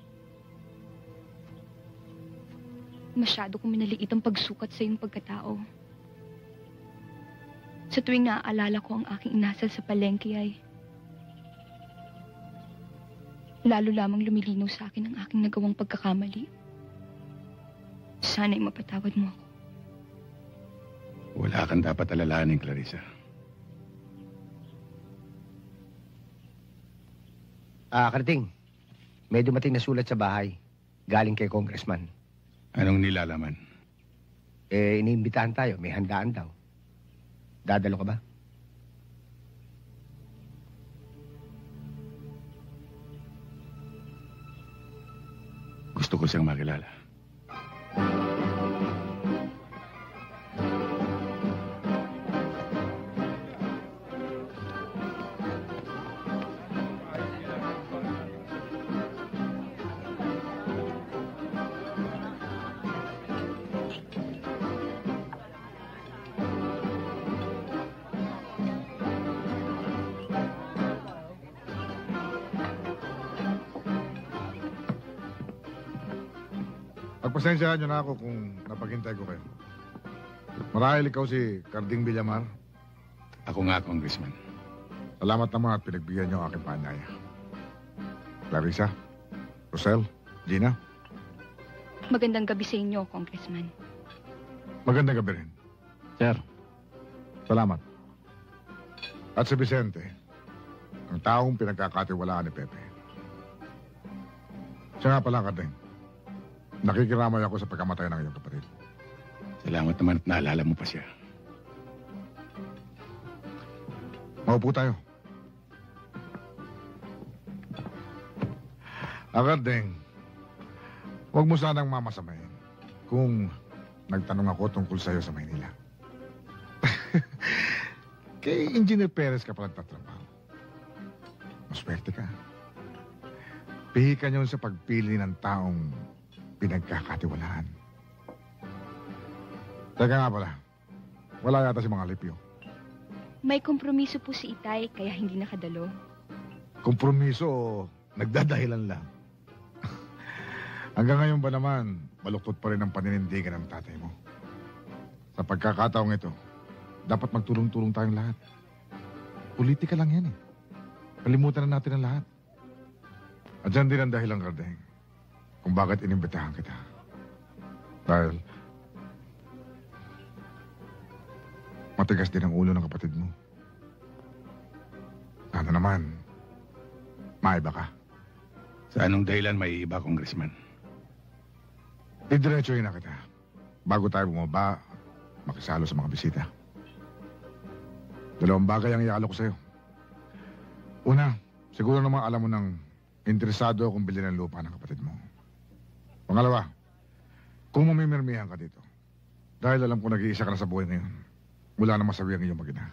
Masyado kong minaliit ang pagsukat sa iyong pagkatao. Sa tuwing naaalala ko ang aking inasal sa palengke ay lalo lamang lumilinaw sa akin ang aking nagawang pagkakamali. Sana'y mapatawad mo ako. Wala kang dapat alalahanin, Clarissa. Ah, Carding, may dumating na sulat sa bahay. Galing kay Congressman. Anong nilalaman? Eh, iniimbitahan tayo. May handaan daw. Dadalo ka ba? Gusto ko siyang makilala. Pagpasensyahan niyo na ako kung napaghintay ko kayo. Marahil ikaw si Carding Villamar. Ako nga, Congressman. Salamat naman at pinagbigyan niyo ang aking paanyaya. Clarissa, Rosel, Gina. Magandang gabi sa inyo, Congressman. Magandang gabi rin. Sir. Salamat. At si Vicente, ang taong pinagkakatiwalaan ni Pepe. Siya nga pala, Karding. Nakikiramay ako sa pagkamatay ng iyong kapatid. Salamat naman at naalala mo pa siya. Maupo tayo. Ah, Karding, huwag mo sanang mamasamayin kung nagtanong ako tungkol sa'yo sa Maynila. Kay Engineer Perez ka pala nagtatrabaho. Maswerte ka. Pihikan yun sa pagpili ng taong pinagkakatiwalaan. Teka nga pala, wala yata si mga Lipyo. May kompromiso po si Itay, kaya hindi nakadalo. Kompromiso o nagdadahilan lang? Hanggang ngayon ba naman, baluktot pa rin ang paninindigan ng tatay mo? Sa pagkakataong ito, dapat magtulong-tulong tayong lahat. Politika lang yan eh. Kalimutan na natin ang lahat. At dyan din ang dahilan, Karding, kung bakit inimbitahan kita. Dahil matigas din ang ulo ng kapatid mo. Sana naman, maiba ka. Sa anong dahilan may iba, Congressman? Didiretsuhin na kita. Bago tayo bumaba, makisalo sa mga bisita. Dalawang bagay ang iaalok ko sa'yo. Una, siguro namang alam mo nang interesado akong bilhin ng lupa ng kapatid mo. Pangalawa, kung mamimirmihan ka dito, dahil alam ko nag-iisa ka na sa buhay ngayon, wala na masabi ang iyong mag-ina.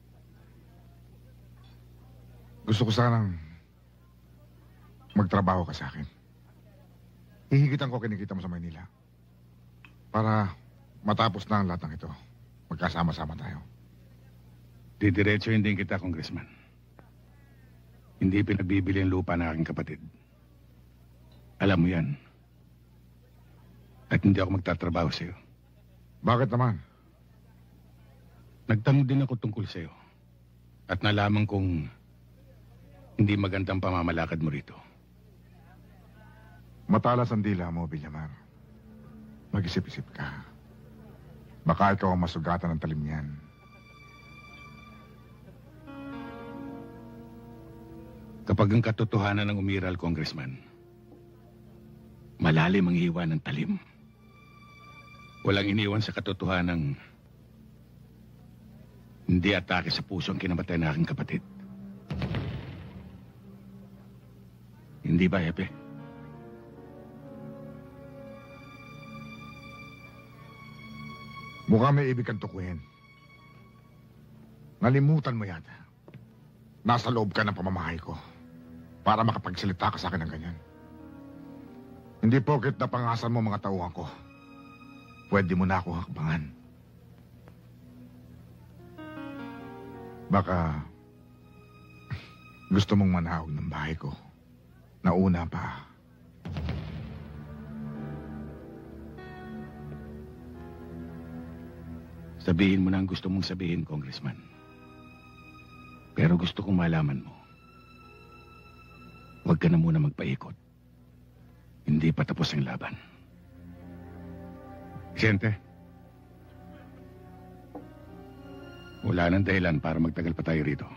Gusto ko sanang magtrabaho ka sa akin. Hihigitan ko kinikita mo sa Maynila. Para matapos na ang lahat ng ito. Magkasama-sama tayo. Didiretsuhin din kita, Congressman. Hindi pinagbibili ang lupa ng aking kapatid. Alam mo yan. At hindi ako magtatrabaho sa'yo. Bakit naman? Nagtanong din ako tungkol sa'yo. At nalaman kong hindi magandang pamamalakad mo rito. Matalas ang dila mo, Villamar. Mag-isip-isip ka. Baka ikaw ang masugatan ng talim niyan. Kapag ang katotohanan ng umiral, Congressman, malalim ang iwan ng talim. Walang iniwan sa katotohanan hindi atake sa puso ang kinamatay ng aking kapatid. Hindi ba, Hepe? Mukha may ibig kang tukuhin. Nalimutan mo yata. Nasa loob ka ng pamamahay ko para makapagsalita ka sa akin ng ganyan. Hindi porket napangasan mo mga tauhan ko. Pwede mo na ako hakbangan. Baka gusto mong manahog ng bahay ko. Nauna pa. Sabihin mo na ang gusto mong sabihin, Congressman. Pero gusto kong malaman mo. Huwag ka na muna magpaikot. Hindi pa tapos ang laban. Vicente, wala nang dahilan para magtagal pa tayo rito.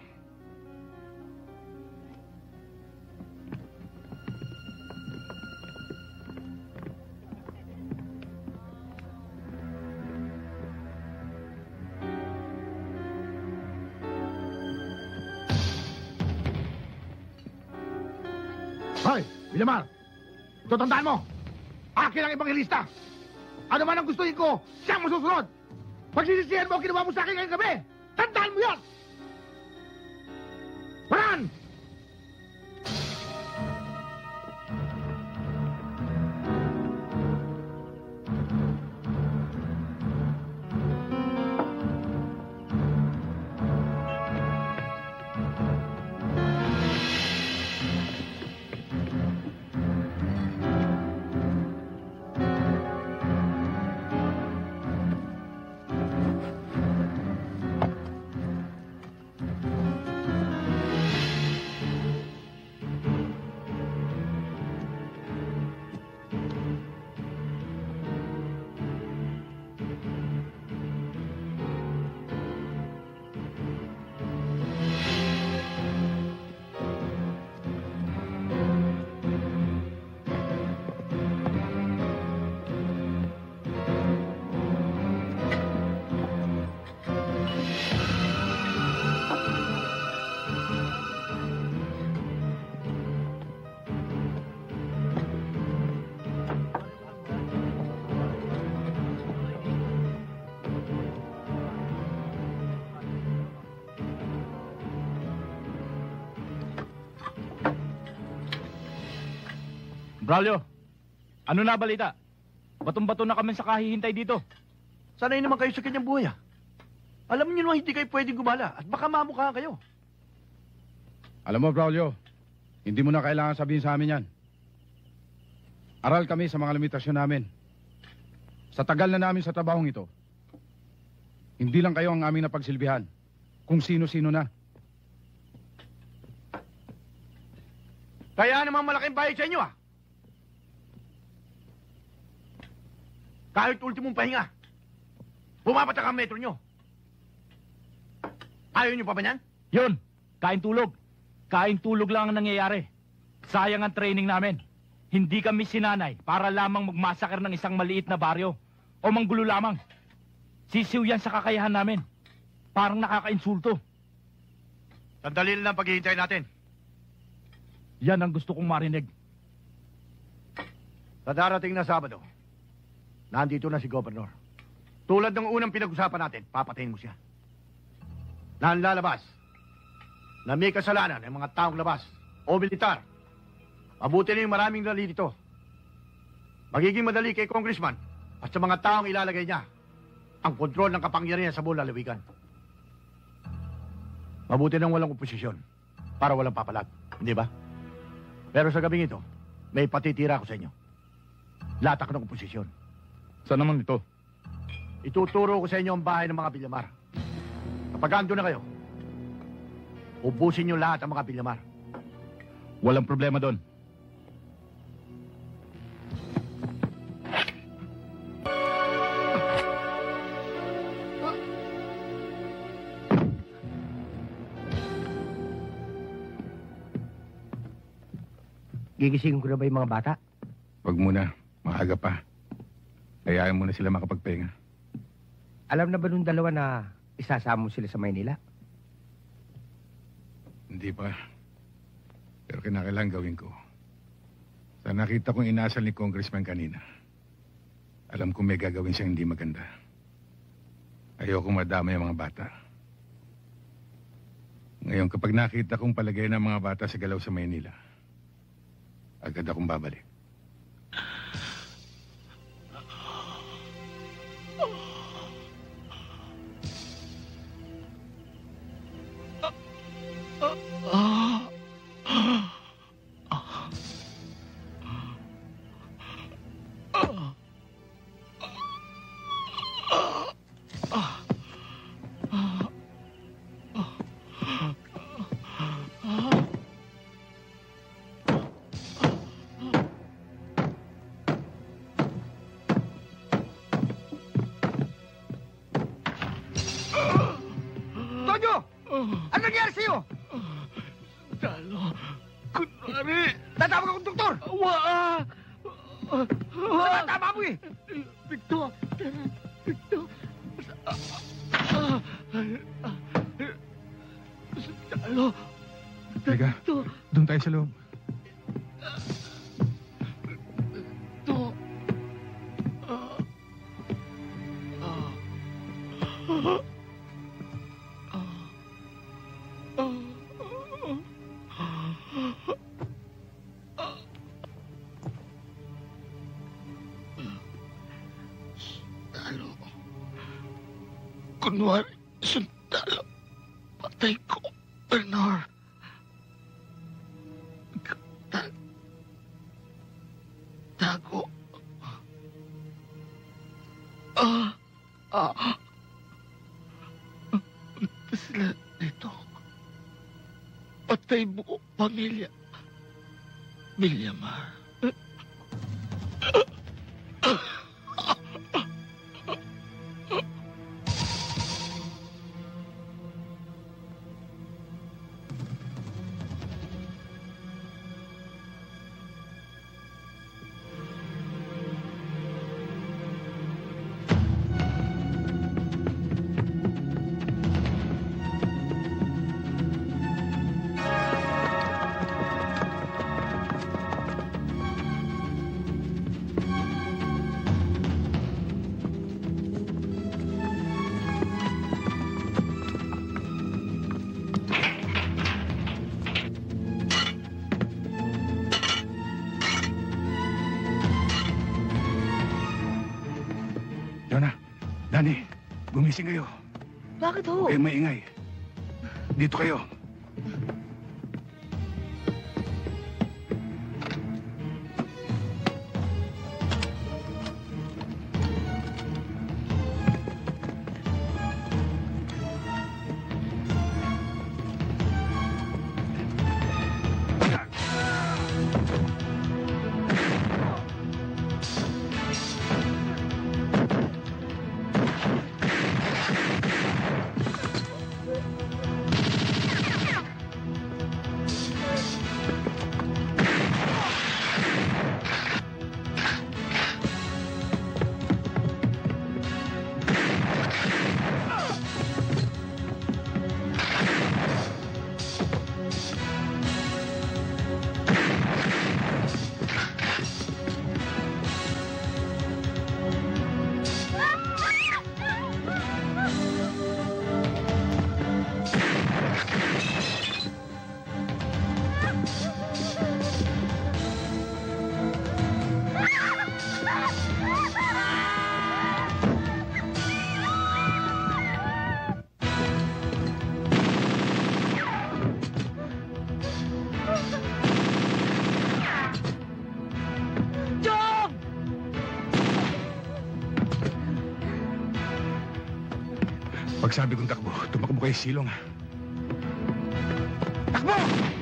Hoy, Villamar! Ito tandaan mo! Akin ang ebanghelista! Ano man ang gustuhin ko, siyang masusunod! Pagsisisihan mo ang ginawa mo sa akin ngayong gabi! Tandaan mo yan! Paran! Braulio, ano na balita? Batong-bato na kami sa kahihintay dito. Sanay naman kayo sa kanyang buhay, ah. Alam niyo naman hindi kayo pwedeng gumala at baka mamukha kayo. Alam mo, Braulio, hindi mo na kailangan sabihin sa amin yan. Aral kami sa mga limitasyon namin. Sa tagal na namin sa trabahong ito, hindi lang kayo ang aming napagsilbihan, kung sino-sino na. Kaya namang malaking bayad sa inyo, ah. Kahit ultimong pahinga, pumapatak ang metro nyo. Ayaw nyo pa ba yan? Yun, kain tulog. Kain tulog lang ang nangyayari. Sayang ang training namin. Hindi kami sinanay para lamang magmasakar ng isang maliit na baryo o manggulo lamang. Sisiw yan sa kakayahan namin. Parang nakakainsulto. Sandali lang ang paghihintay natin. Yan ang gusto kong marinig. Sa darating na Sabado, nandito na si Governor. Tulad ng unang pinag-usapan natin, papatayin mo siya. Na ang lalabas, na may kasalanan ng mga taong labas o militar. Mabuti na yung maraming rally dito. Magiging madali kay Congressman at sa mga taong ilalagay niya ang kontrol ng kapangyarihan sa buong lalawigan. Mabuti nang walang oposisyon para walang papalag, hindi ba? Pero sa gabing ito, may patitira ako sa inyo. Latak ng oposisyon. Saan naman ito? Ituturo ko sa inyo ang bahay ng mga Villamar. Kapag ando na kayo, ubusin niyo lahat ang mga Villamar. Walang problema doon. Gigisingin ko na ba yung mga bata? Wag muna. Maaga pa. Hayaan mo na sila makapagpahinga. Alam na ba nung dalawa na isasama mo sila sa Maynila? Hindi pa. Pero kinakailangan gawin ko. Sa nakita kong inasal ni Congressman kanina, alam kong may gagawin siyang hindi maganda. Ayokong madama yung mga bata. Ngayon, kapag nakita kong palagay ng mga bata sa galaw sa Maynila, agad akong babalik. Ano nangyari sa'yo? Dalo, kunwari. Tatawag akong doktor! Waa! Wala tama mo eh! Victor! Victor! Dalo! Teka, doon tayo sa loob. Ito! Kunwari, sundalo. Patay ko, Bernard. Tag... Tago. Ah! Ah! Punta sila dito. Patay buo pamilya. Villamar. Gumising kayo. Bakit ho? Huwag kayong maingay. Dito kayo. Pag sabi kong takbo, tumakbo kayo silong. Takbo!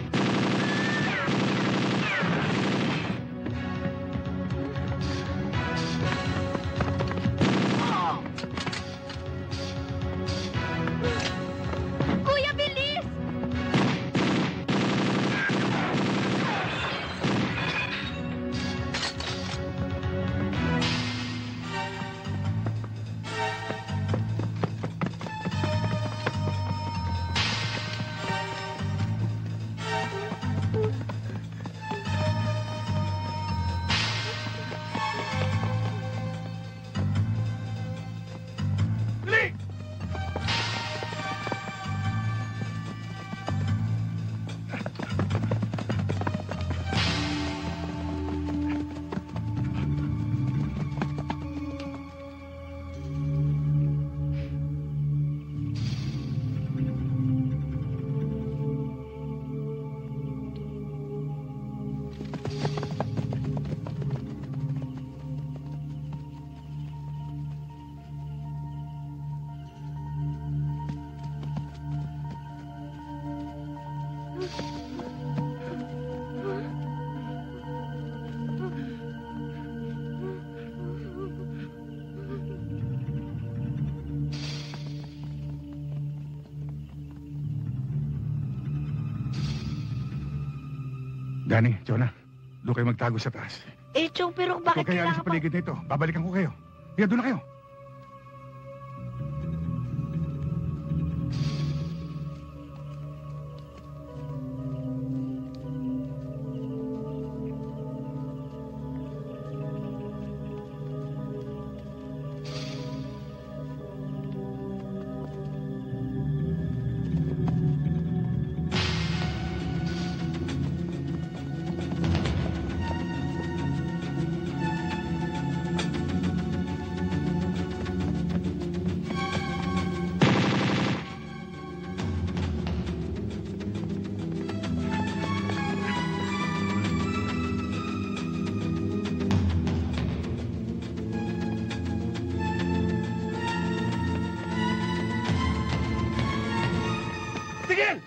Kuya, bilis! Danny, Jonah, doon kayo magtago sa taas. Eh, Chong, pero bakit Huwag kayo alis kailangan sa paligid na ito. Babalikan ko kayo. Kaya doon na kayo. Tigil!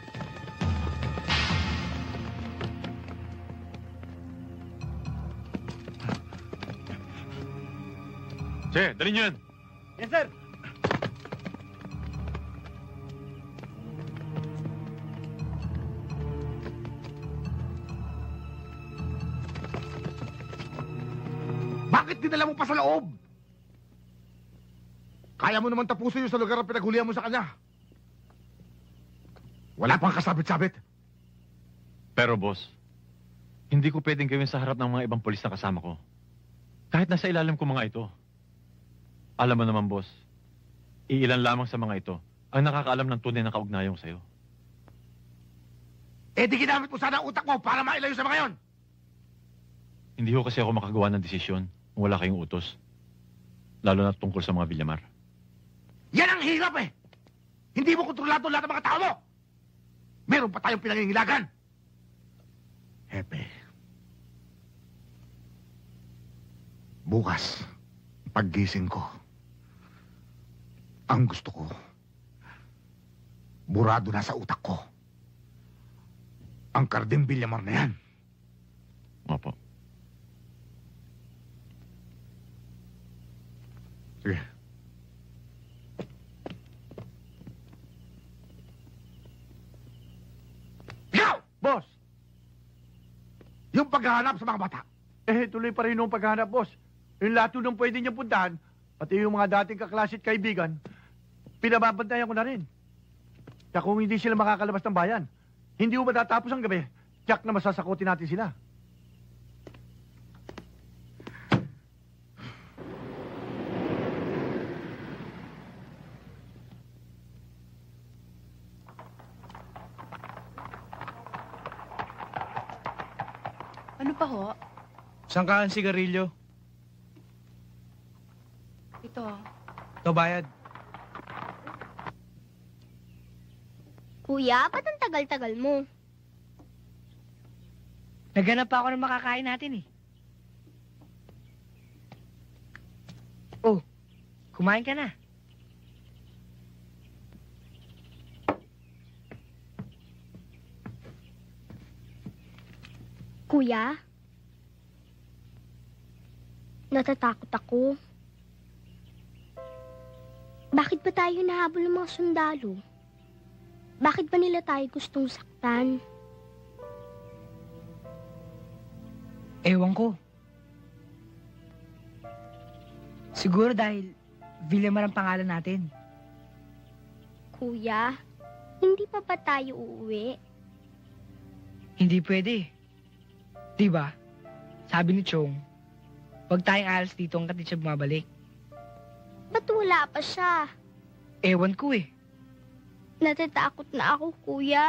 Che, dali niyo yan. Yes, sir. Bakit dinala mo pa sa loob? Kaya mo naman tapusin yung sa lugar na pinaghulihan mo sa kanya. Wala pang kasabit-sabit. Pero boss, hindi ko pwedeng gawin sa harap ng mga ibang polis na kasama ko. Kahit nasa ilalim ko mga ito. Alam mo naman boss, iilan lamang sa mga ito ang nakakaalam ng tunay na kaugnayong sa'yo. Eh di ginamit mo sana ang utak mo para mailayo sa mga yon. Hindi ko kasi ako makagawa ng desisyon kung wala kayong utos. Lalo na tungkol sa mga Villamar. Yan ang hirap eh! Hindi mo kontrolado lahat ng mga tao mo! Meron pa tayong pinangingilagan! Hepe. Bukas, paggising ko, ang gusto ko, burado na sa utak ko. Ang Carding Villamar na yan. Opo. Sige. Ikaw! Boss! Yung paghahanap sa mga bata. Eh, tuloy pa rin yung paghahanap, boss. Yung lahat nung pwede niyang puntahan, pati yung mga dating kaklase at kaibigan, pinababantayan ko na rin. Kaya kung hindi sila makakalabas ng bayan, hindi mo matatapos ang gabi, tiyak na masasakutin natin sila. Ano pa ho? Saan ka ang sigarilyo? Ito. Ito bayad. Kuya, ba't ang tagal-tagal mo? Naghanap pa ako ng makakain natin eh. Oh, kumain ka na. Kuya? Natatakot ako. Bakit ba tayo nahabol ng mga sundalo? Bakit ba nila tayo gustong saktan? Ewan ko. Siguro dahil Villamar ang pangalan natin. Kuya, hindi pa ba tayo uuwi? Hindi pwede. Diba? Sabi ni Chong, huwag tayong alas dito hanggat di siya bumabalik. Ba't wala pa siya? Ewan ko eh. Natatakot na ako, kuya.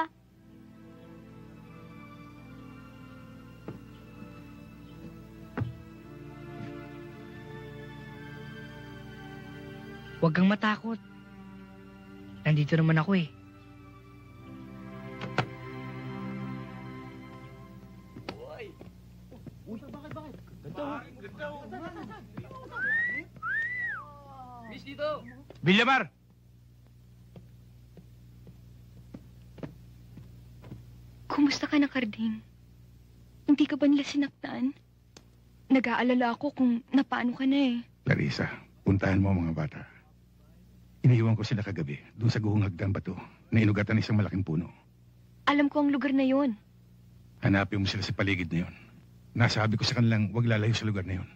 Huwag kang matakot. Nandito naman ako eh. Miss dito! Villamar! Kumusta ka na, Carding? Hindi ka ba nila sinaktan? Nag-aalala ako kung napaano ka na eh. Clarissa, puntahan mo ang mga bata. Iniiwan ko sila kagabi, doon sa guhong hagdan bato, na inugatan ng isang malaking puno. Alam ko ang lugar na yon. Hanapin mo sila sa paligid na yon. Nasabi ko sa kanilang huwag lalayo sa lugar na yon.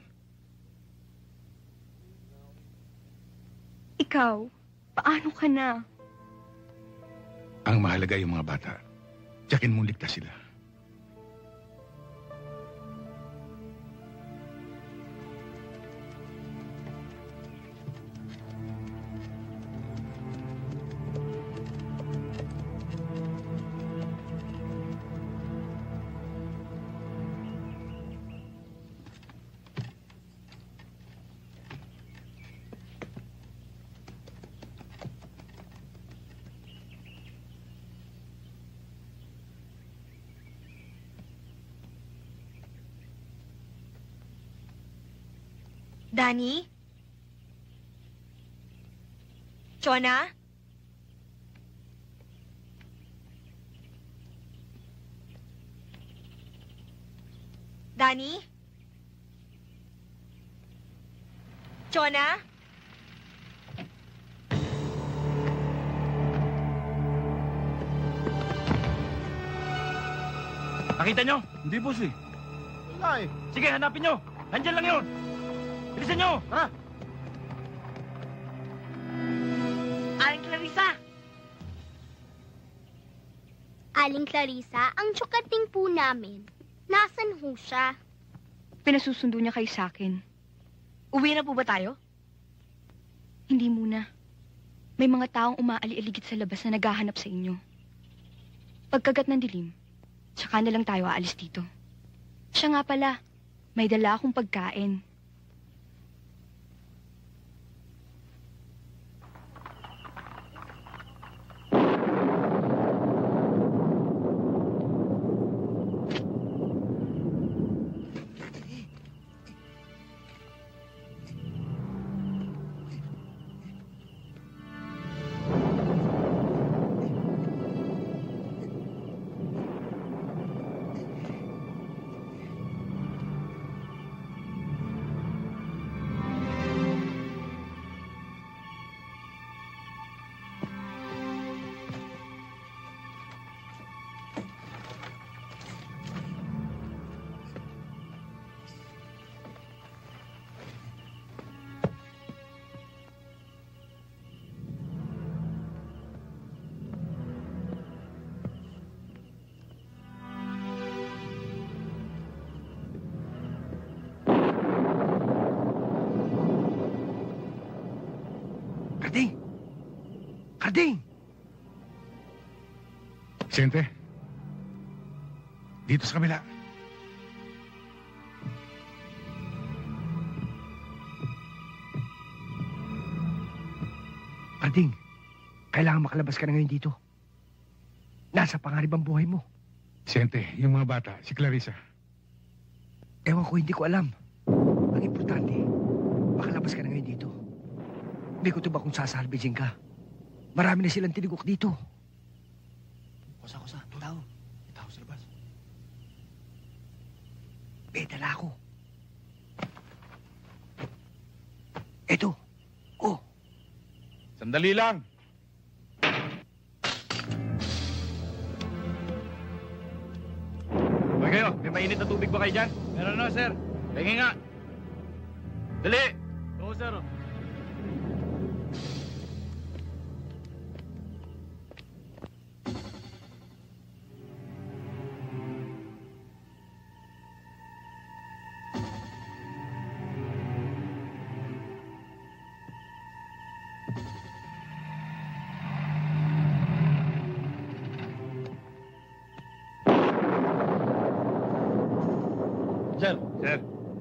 Ikaw, paano ka na? Ang mahalaga yung mga bata. Tiyakin mong ligtas sila. Danny? Chona? Danny? Chona? Nakita nyo? Hindi, boss eh. Wala eh. Sige, hanapin nyo. Nandyan lang yun. Bilisan nyo! Tara! Aling Clarissa! Aling Clarissa, ang tsukating po namin. Nasaan ho siya? Pinasusundo niya kayo sa akin. Uwi na po ba tayo? Hindi muna. May mga taong umaali-aligid sa labas na naghahanap sa inyo. Pagkagat ng dilim, tsaka na lang tayo aalis dito. Siya nga pala, may dala akong pagkain. Sente, dito sa kabila. Karding, kailangan makalabas ka na ngayon dito. Nasa pangarib ang buhay mo. Sente, yung mga bata, si Clarissa. Ewan ko, hindi ko alam. Ang importante, makalabas ka na ngayon dito. Hindi ko to ba kung sasalbijin ka? Marami na silang tinigok dito. Kusa, kusa, tao. May tao sa labas. Eh, dala ako. Eto. Oh. Sandali lang. Hoy kayo, may mainit na tubig ba kayo dyan? Meron na, sir. Tingin nga. Dali! Oo, sir. Sir. Sir.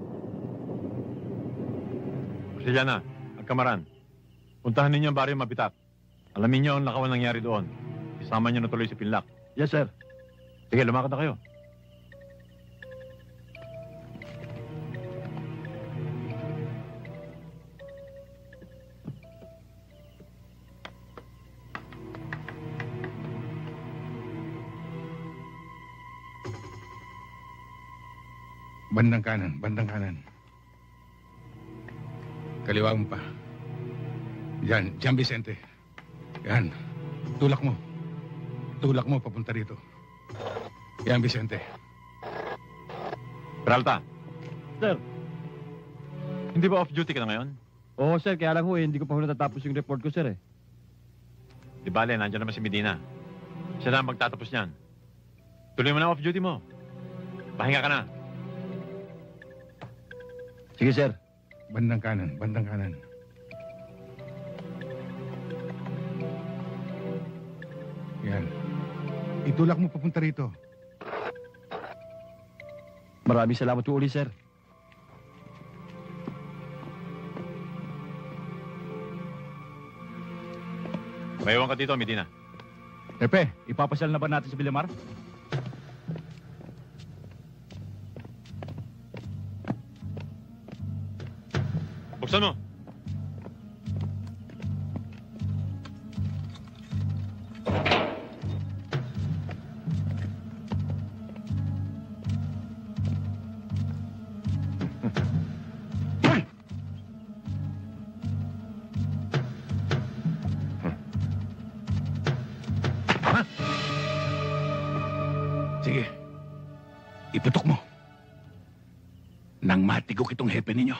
Pasiliana, at Kamaran, puntahan ninyo ang baryo Mabitak. Alamin niyo ang lakawan nangyari doon. Isama niyo na tuloy si Pinlock. Yes, sir. Sige, lumakad na kayo. Bandang kanan, bandang kanan. Kaliwa mo pa. Yan, Gian Vicente. Yan, tulak mo. Tulak mo papunta rito. Yan, Vicente. Peralta. Sir. Hindi ba off-duty ka na ngayon? Oo, sir. Kaya lang ho, eh, hindi ko pa ho natatapos yung report ko, sir, eh. Di bale, nandiyan naman si Medina. Siya na ang magtatapos niyan. Tuloy mo na off-duty mo. Pahinga ka na. Sige, sir. Bandang kanan, bandang kanan. Yan. Itulak mo papunta rito. Maraming salamat po uli, sir. Maiwan ka dito, Medina. Pepe, ipapasyal na ba natin si Villamar? Buksan mo. Sige. Iputok mo. Nang matigok itong hepe ninyo.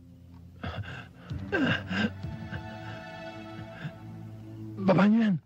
Baba niyo yan.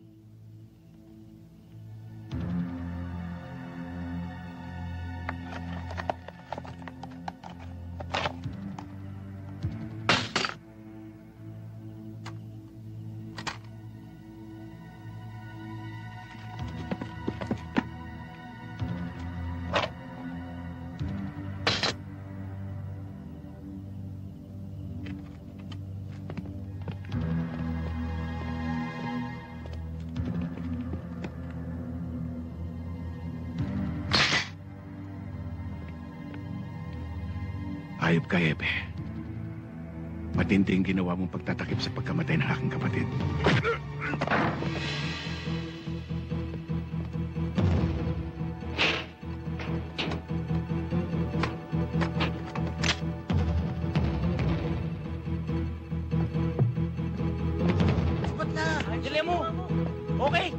Ayop ka, Epe. Matindi ang ginawa mong pagtatakip sa pagkamatay ng aking kapatid. Subat na! Dali mo! Okay!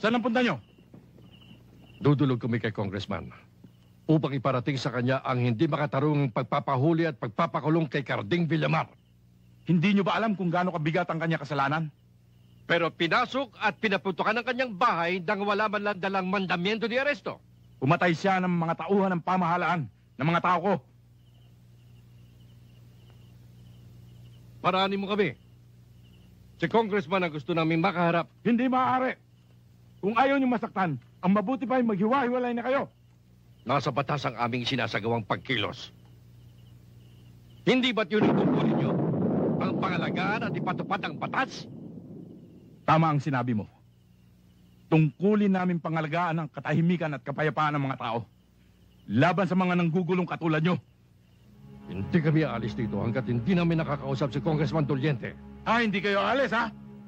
Saan ang punta nyo? Dudulog kami kay Congressman upang iparating sa kanya ang hindi makatarungang pagpapahuli at pagpapakulong kay Carding Villamar. Hindi nyo ba alam kung gaano kabigat ang kanya kasalanan? Pero pinasok at pinaputukan ng kanyang bahay nang wala man lang dalang mandamiento ni aresto. Umatay siya ng mga tauhan ng pamahalaan ng mga tao ko. Paraanin mo kami. Si Congressman ang gusto namin makaharap. Hindi maaari. Kung ayaw nyo masaktan, ang mabuti pa ay maghiwa-hiwalay na kayo. Nasa batas ang aming sinasagawang pagkilos. Hindi ba't yun ang kukunin nyo? Ang pangalagaan at ipatupad ang batas? Tama ang sinabi mo. Tungkulin namin pangalagaan ang katahimikan at kapayapaan ng mga tao. Laban sa mga nanggugulong katulad nyo. Hindi kami aalis dito hanggat hindi namin nakakausap si Congressman Doliente. Ah, hindi kayo aalis, ha?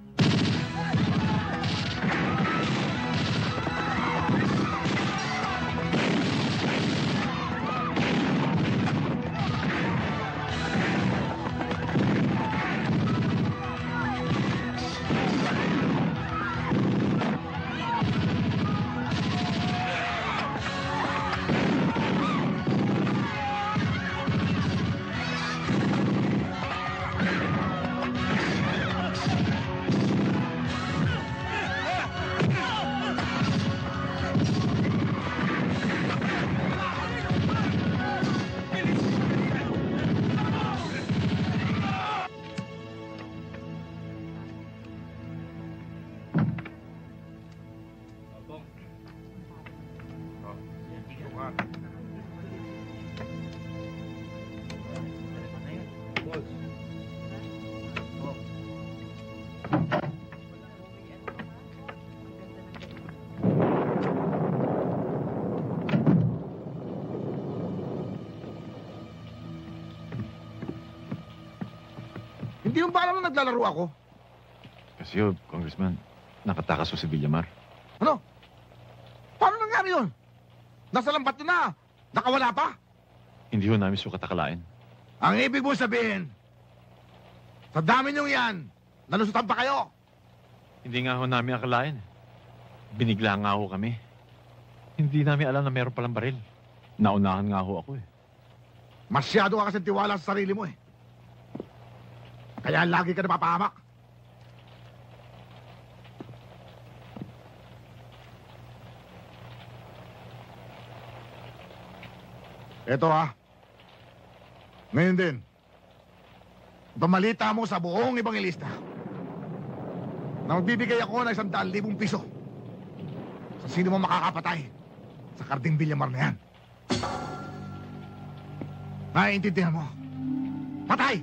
Hindi mo ba alam na naglalaro ako? Kasi yun, Congressman, nakatakas ko si Villamar. Ano? Paano nangyari yun? Nasa lambat nyo na. Nakawala pa. Hindi ho namin sukat akalain. Ang ibig mo sabihin, sa dami nyo yan, nalusutan pa kayo. Hindi nga ho namin akalain. Binigla nga ho kami. Hindi namin alam na meron palang baril. Naunahan nga ho ako eh. Masyado ka kasi tiwala sa sarili mo eh. Kaya lagi ka napapahamak. Eto ha. Ngayon din, pamalita mo sa buong Ebanghelista na magbibigay ako ng isang daan libong piso sa sino mo makakapatay sa Carding Villamar na yan. Naiintindihan mo? Patay!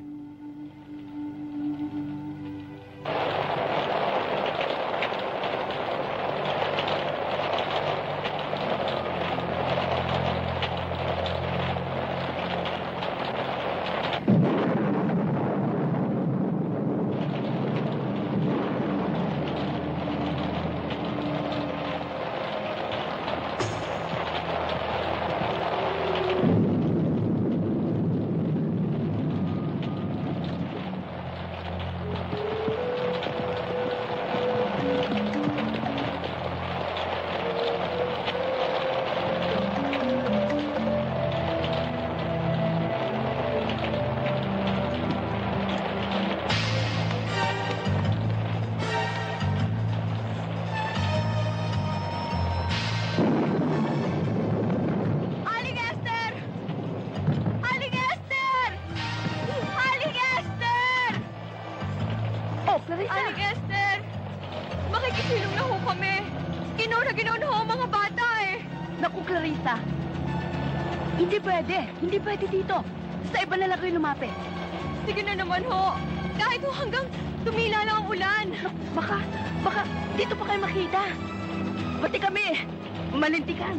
Hindi pwede. Hindi pwede dito. Sa iba na lang kayo lumapit. Sige na naman ho. Kahit ho hanggang tumila lang ang ulan. Baka, baka dito pa kayo makita. Pati kami, malintikan.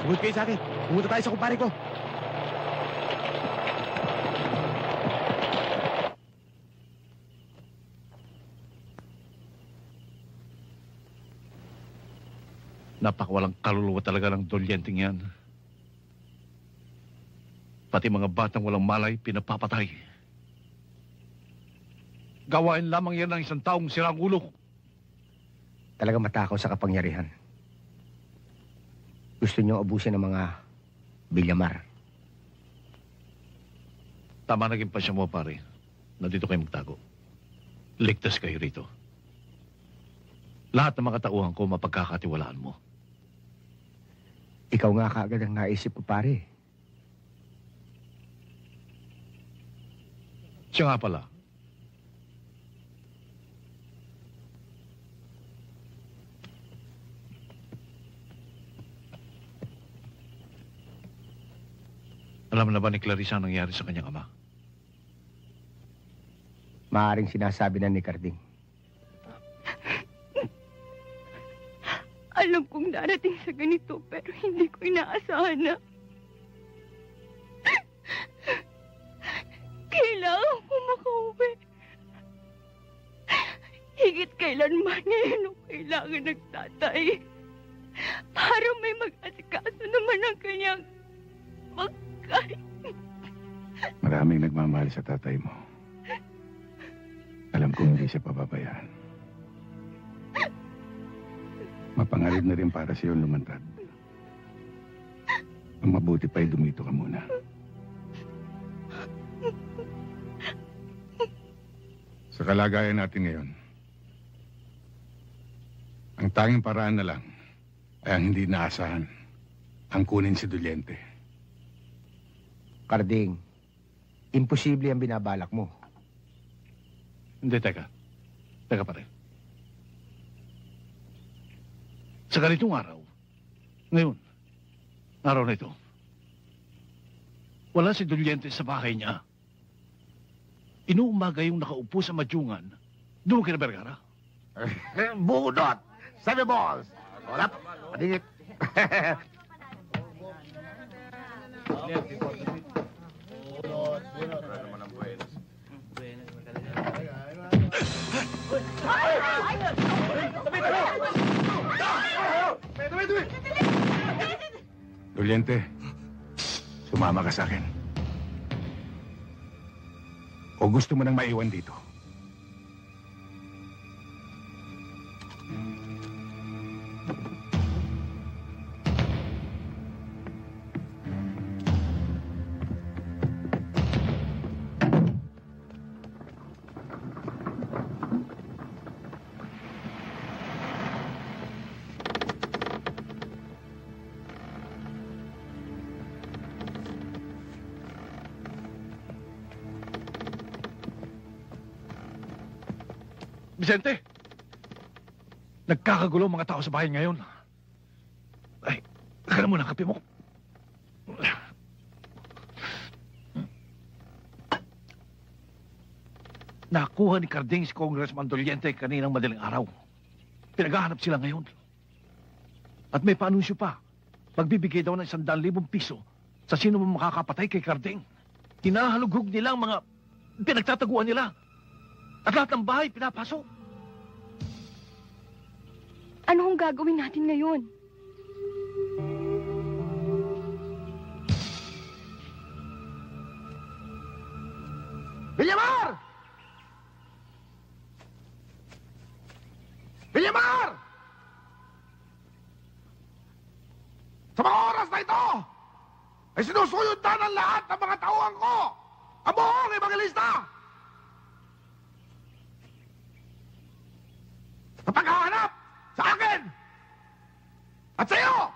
Sumunod kayo sa akin. Pumunta tayo sa kumpare ko. Napakawalang kaluluwa talaga ng dolyenteng yan. Pati mga batang walang malay, pinapapatay. Gawain lamang yan ng isang taong sirang ulo. Talaga matakaw sa kapangyarihan. Gusto niyo abusin ng mga Villamar. Tama naging pasya mo, pare. Nandito kayo magtago. Ligtas kayo rito. Lahat ng mga tauhan ko mapagkakatiwalaan mo. Ikaw nga kaagad ang naisip ko, pare. Siya nga pala. Alam na ba ni Clarissa ang nangyari sa kanyang ama? Maaring sinasabi na ni Carding. Alam kong darating sa ganito, pero hindi ko inaasahan na kailangan ko makauwi. Higit kailanman ngayon ang kailangan ng tatay para may mag-asikaso naman ang kanyang pagkain. Maraming nagmamahal sa tatay mo. Alam kong hindi siya pababayaan. Mapangarib na rin para sa iyo lumantad. Ang mabuti pa'y dumito ka muna. Sa kalagayan natin ngayon, ang tanging paraan na lang ay ang hindi naasahan, ang kunin si Dulyente. Carding, imposible ang binabalak mo. Hindi, teka. Teka pa rin. Sa ganitong araw, ngayon, araw na ito, wala si Dulyente sa bahay niya. Inuumaga yung nakaupo sa madyungan, doon kina Vergara. Budot! Sabi balls! Wala, padingit. Dulyente, sumama ka sa akin. O gusto mo nang maiwan dito? Vicente! Nagkakagulo ang mga tao sa bahay ngayon. Ay, teka na muna, kape mo. Nakuha ni Carding si Congressman Dulyente kaninang madaling araw. Pinaghahanap sila ngayon. At may paanunsyo pa. Magbibigay daw ng isang daan libong piso sa sino mo makakapatay kay Carding. Hinahalughog nila ang mga pinagtataguan nila. At lahat ng bahay pinapasok. Ano ang gagawin natin ngayon? Villamar! Villamar! Sa mga oras na ito, ay sinusuyod na ng lahat ng mga tauhan ko. Ang buong evangelista! Sa paghahanap sa akin at sa iyo!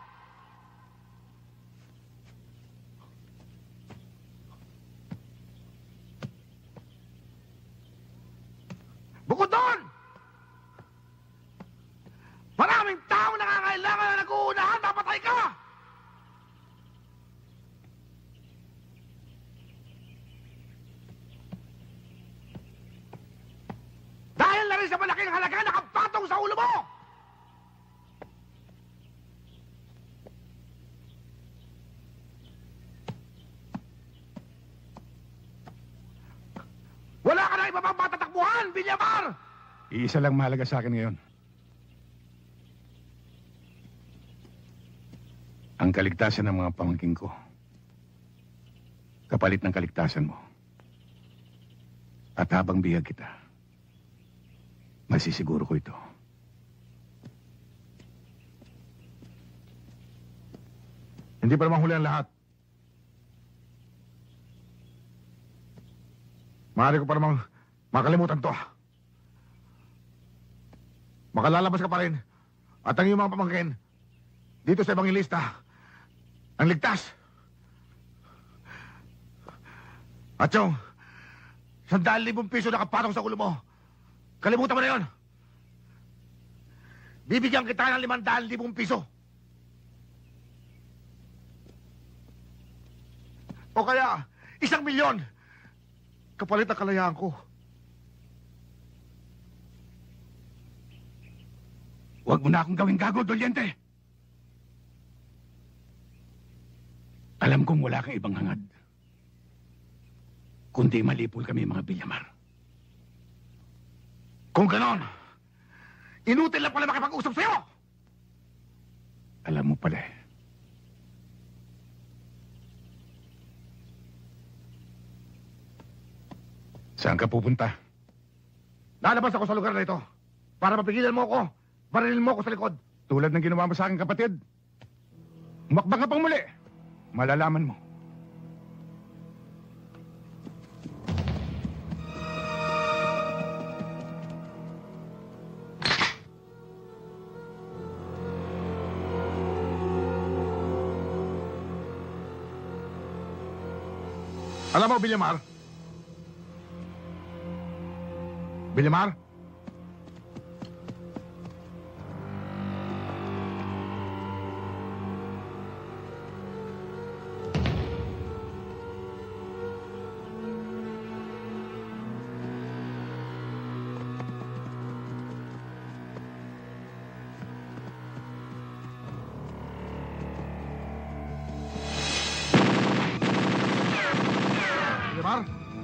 Bukod doon, maraming tao nangangailangan na nag-uunahan, napatay ka! Villamar! Iisa lang mahalaga sa akin ngayon. Ang kaligtasan ng mga pamangking ko. Kapalit ng kaligtasan mo. At habang bihag kita, masisiguro ko ito. Hindi pa naman huli ang lahat. Maaari ko pa namang makalimutan to. Makalalabas ka pa rin. At ang iyong mga pamangkin, dito sa Evangelista, ang ligtas. At yung, sandaan libong piso nakapatong sa ulo mo. Kalimutan mo na yun. Bibigyan kita ng limandaan libong piso. O kaya, isang milyon. Kapalit ang kalayaan ko. Huwag mo na akong gawing gago, Dolyente. Alam kong wala kang ibang hangad. Kundi malipol kami mga Villamar. Kung ganon, inutil lang pala makipag-usap sa'yo! Alam mo pala eh. Saan ka pupunta? Lalabas ako sa lugar na ito para mapigilan mo ako. Barilin mo ako sa likod. Tulad ng ginawa mo sa akin, kapatid. Umakbang ka pang muli. Malalaman mo. Alam mo, Villamar? Villamar? Villamar?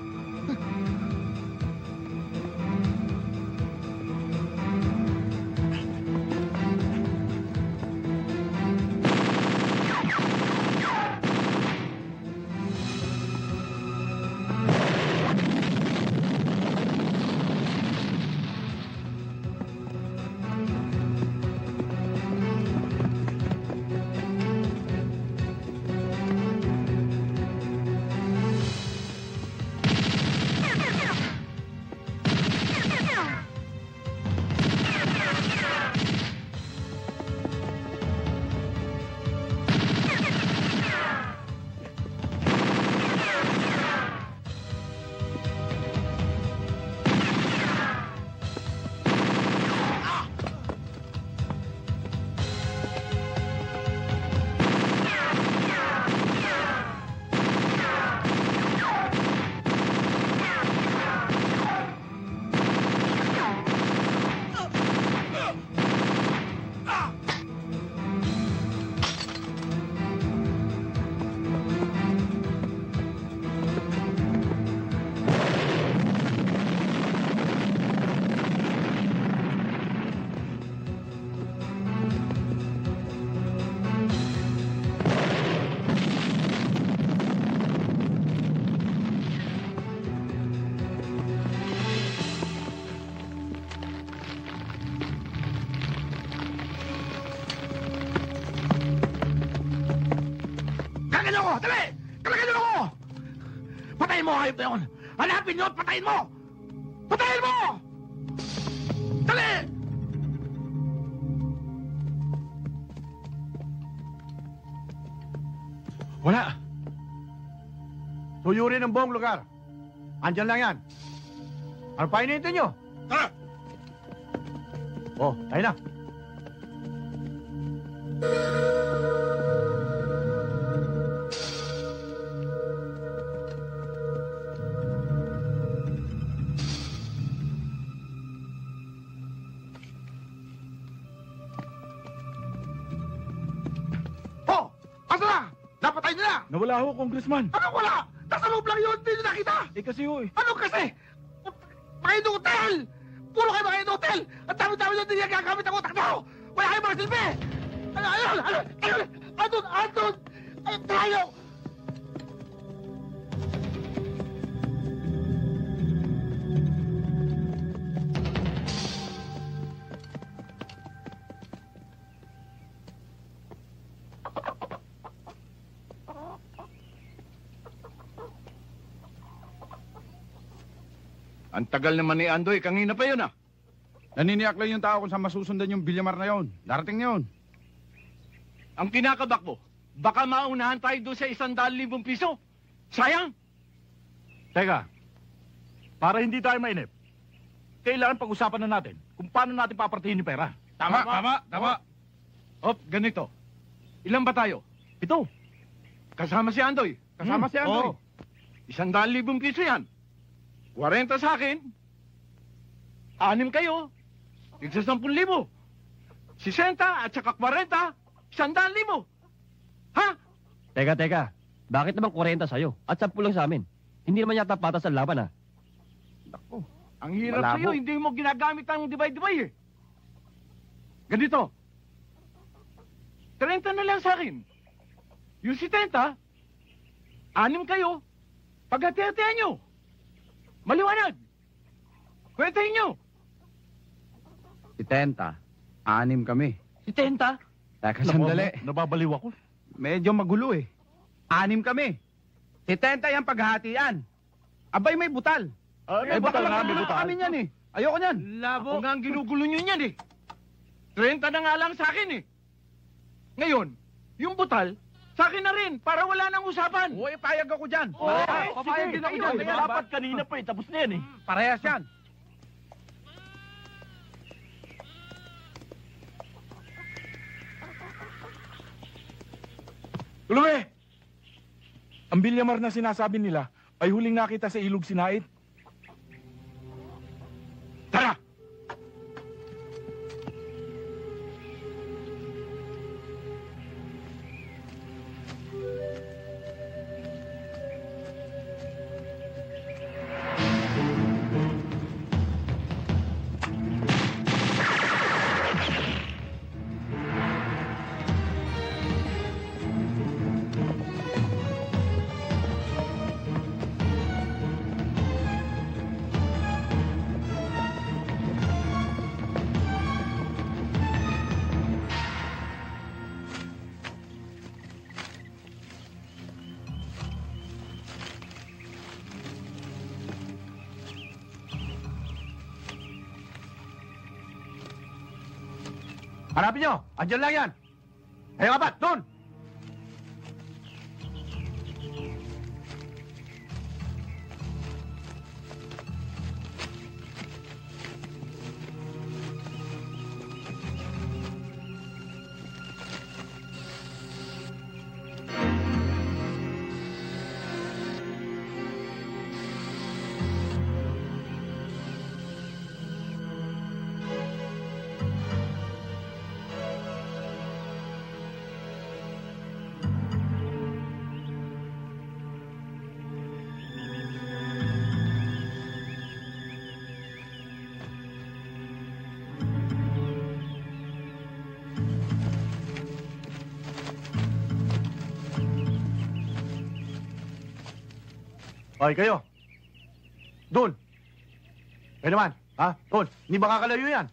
Kalagan ako! Dali! Kalagan ako! Patayin mo ang hayop na yun! Hanapin nyo at patayin mo! Patayin mo! Dali! Wala. Tuyurin ang buong lugar. Andyan lang yan. Ano pa hinihintay nyo? Tara! Oh, tayo na. Oh! Asa na? Napatay nyo na! Nawala ho, Congressman. Ano wala? Nasa loob lang yun! Hindi nyo nakita! Eh kasi ho eh. Ano kasi? Pakita inutil! Puro kayo mga inutil! Ang dami-dami nyo din yung gagamit ang utak nyo! Wala kayo mga silbi! Ano, ano, ano, ano, andun, andun! Ay, tayo! Ang tagal naman ni Andoy, kanina pa yun ah. Naniniyak lang yung tao kung saan masusundan yung Villamar na yun. Darating na yun. Ang kinakabak mo, baka maunahan tayo doon sa isang daan libong piso. Sayang! Teka, para hindi tayo mainip, kailangan pag-usapan na natin kung paano natin papartihin yung pera. Tama, tama, tama. Op, ganito. Ilan ba tayo? Ito. Kasama si Andoy. Kasama Hmm, si Andoy. oo. Isang daan libong piso yan. Warenta sa akin. Anim kayo. Tigsa sampung libo. Sisenta at saka kwarenta. Isang daan libo. Ha? Teka, teka. Bakit naman kuwarenta sa'yo? At sampu lang sa amin. Hindi naman yata patas ang laban, ha? Naku, ang hirap Malabo. sa'yo. Hindi mo ginagamit ang divide-divide eh. Ganito. trenta na lang sa akin. Yung sitenta, anim kayo. Paghati-hatihan nyo. Maliwanag. Kwentahin nyo. Si Tenta, anim kami. Si Tenta? Teka, sandali. Nababaliw ako. Medyo magulo eh. Anim kami. Si Tenta yung paghahatian. Abay, may butal. Ah, may eh, butal baka nga, may magulo butal. kami yan eh. Ayoko niyan. Labo. Ako nga ang ginugulo nyo niyan eh. trenta na nga lang sa akin eh. Ngayon, yung butal, sa akin na rin, para wala nang usapan. Uy, payag ako dyan. Oo, Ay, papayag din ako dyan. Kaya dapat kanina pa eh, tapos na yan eh. Parehas yan. Lume! Ang Villamar na sinasabi nila ay huling nakita sa ilog sinait. Tara! Hanapin nyo! Andyan lang yan! Kayo apat, doon! Hoy, kayo. Doon. Kayo naman. Ha? Doon. Hindi makakalayo yan.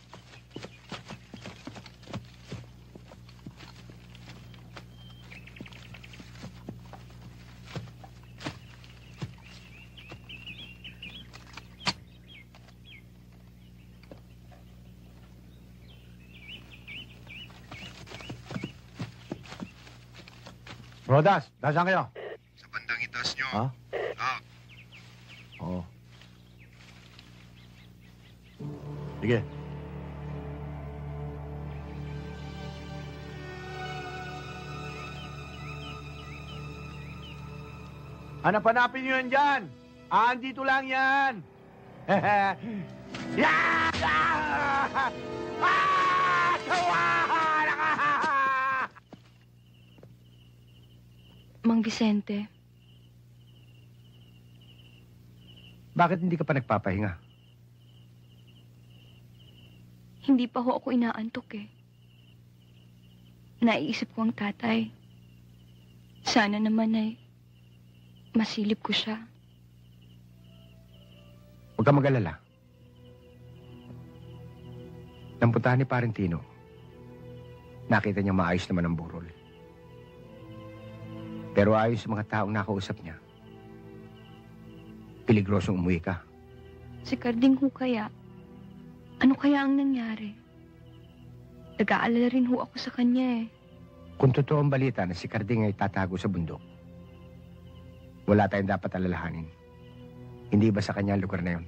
Rodas, nasaan kayo? Sa bandang itaas nyo. Ha? Ah, Oo. Sige. Hanap-hanapin nyo yan dyan. Ah, andito lang yan. Yeah! Ah! Sawa! Mang Vicente, Bakit hindi ka pa nagpapahinga? Hindi pa ho ako inaantok eh. Naiisip ko ang tatay. Sana naman ay masilip ko siya. Huwag ka mag-alala. Nampuntahan ni Parentino. Nakita niya maayos naman ang burol. Pero ayos sa mga taong nakausap niya. Peligrosong umuwi ka. Si Carding ho kaya? Ano kaya ang nangyari? Nag-aalala rin ho ako sa kanya eh. Kung totoo ang balita na si Carding ay tatago sa bundok, wala tayong dapat alalahanin. Hindi ba sa kanya ang lugar na yun?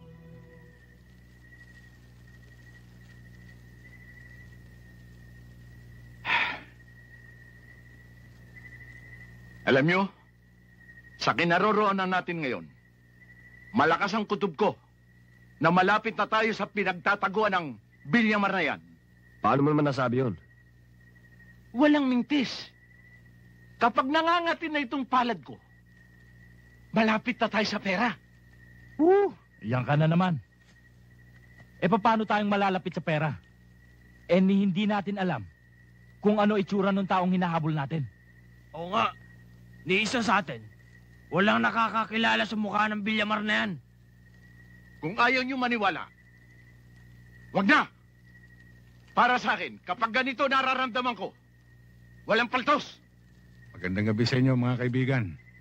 Alam nyo, sa kinaroroonan natin ngayon, malakas ang kutob ko na malapit na tayo sa pinagtataguan ng Villamar na yan. Paano mo naman nasabi yun? Walang mintis. Kapag nangangatin na itong palad ko, malapit na tayo sa pera. Uh, yan ka na naman. E paano tayong malalapit sa pera? Eh ni hindi natin alam kung ano itsura ng taong hinahabol natin. Oo nga. Ni isa sa atin, walang nakakakilala sa mukha ng Villamar na yan. Kung ayaw nyo maniwala, wag na! Para sa akin, kapag ganito nararamdaman ko, walang paltos! Magandang gabi sa inyo, mga kaibigan.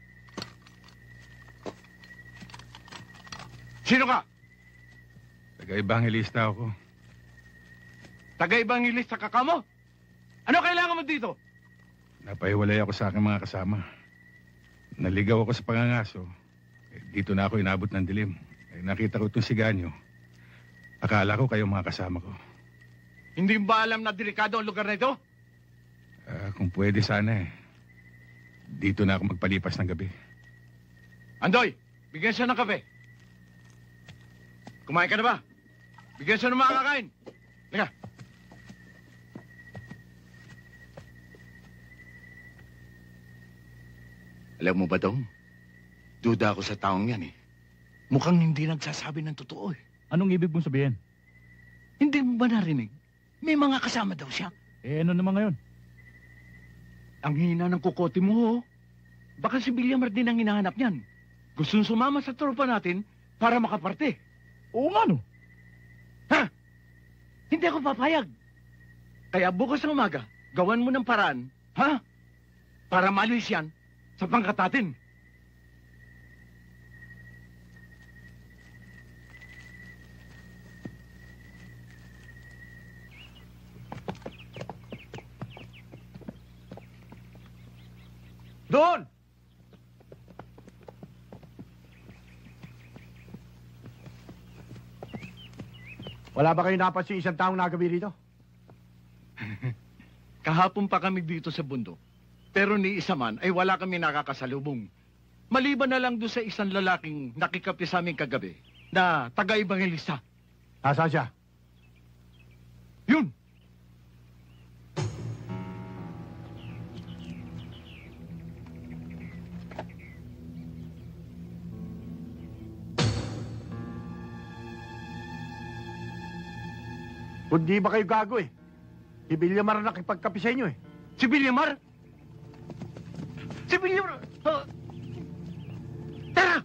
Sino ka? Taga-ebangelista ako. Taga-ebangelista ka ka mo? Ano kailangan mo dito? Napahiwalay ako sa aking mga kasama. Naligaw ako sa pangangaso. Eh, dito na ako inabot ng dilim. Eh, nakita ko itong siganyo. Akala ko kayo mga kasama ko. Hindi ba alam na delikado ang lugar na ito? Ah, kung pwede sana eh. Dito na ako magpalipas ng gabi. Andoy, bigyan siya ng kape. Kumain ka na ba? Bigyan siya ng mga kakain. Liga. Alam mo ba, Dong? Duda ako sa taong yan eh. Mukhang hindi nagsasabi ng totoo eh. Anong ibig mong sabihin? Hindi mo ba narinig? May mga kasama daw siya. Eh, ano naman ngayon? Ang hina ng kukote mo, ho. Baka si Villamar din ang hinahanap niyan. Gustong sumama sa tropa natin para makaparte. Oo nga, no? Ha? Hindi ako papayag. Kaya bukas ng umaga, gawan mo ng paraan, ha? Para malis yan sa pangkat natin. Doon! Wala ba kayo napansin isang taong nagabi rito? Kahapon pa kami dito sa bundok. Pero ni isa man ay wala kami nakakasalubong. Maliban na lang doon sa isang lalaking nakikapi sa amin kagabi na taga-ebangelista. Nasaan siya? Yun! Kundi ba kayo gago eh? Si Villamar na nakipagkapi sa inyo eh. Si Villamar? Si Villamar? Uh, tara!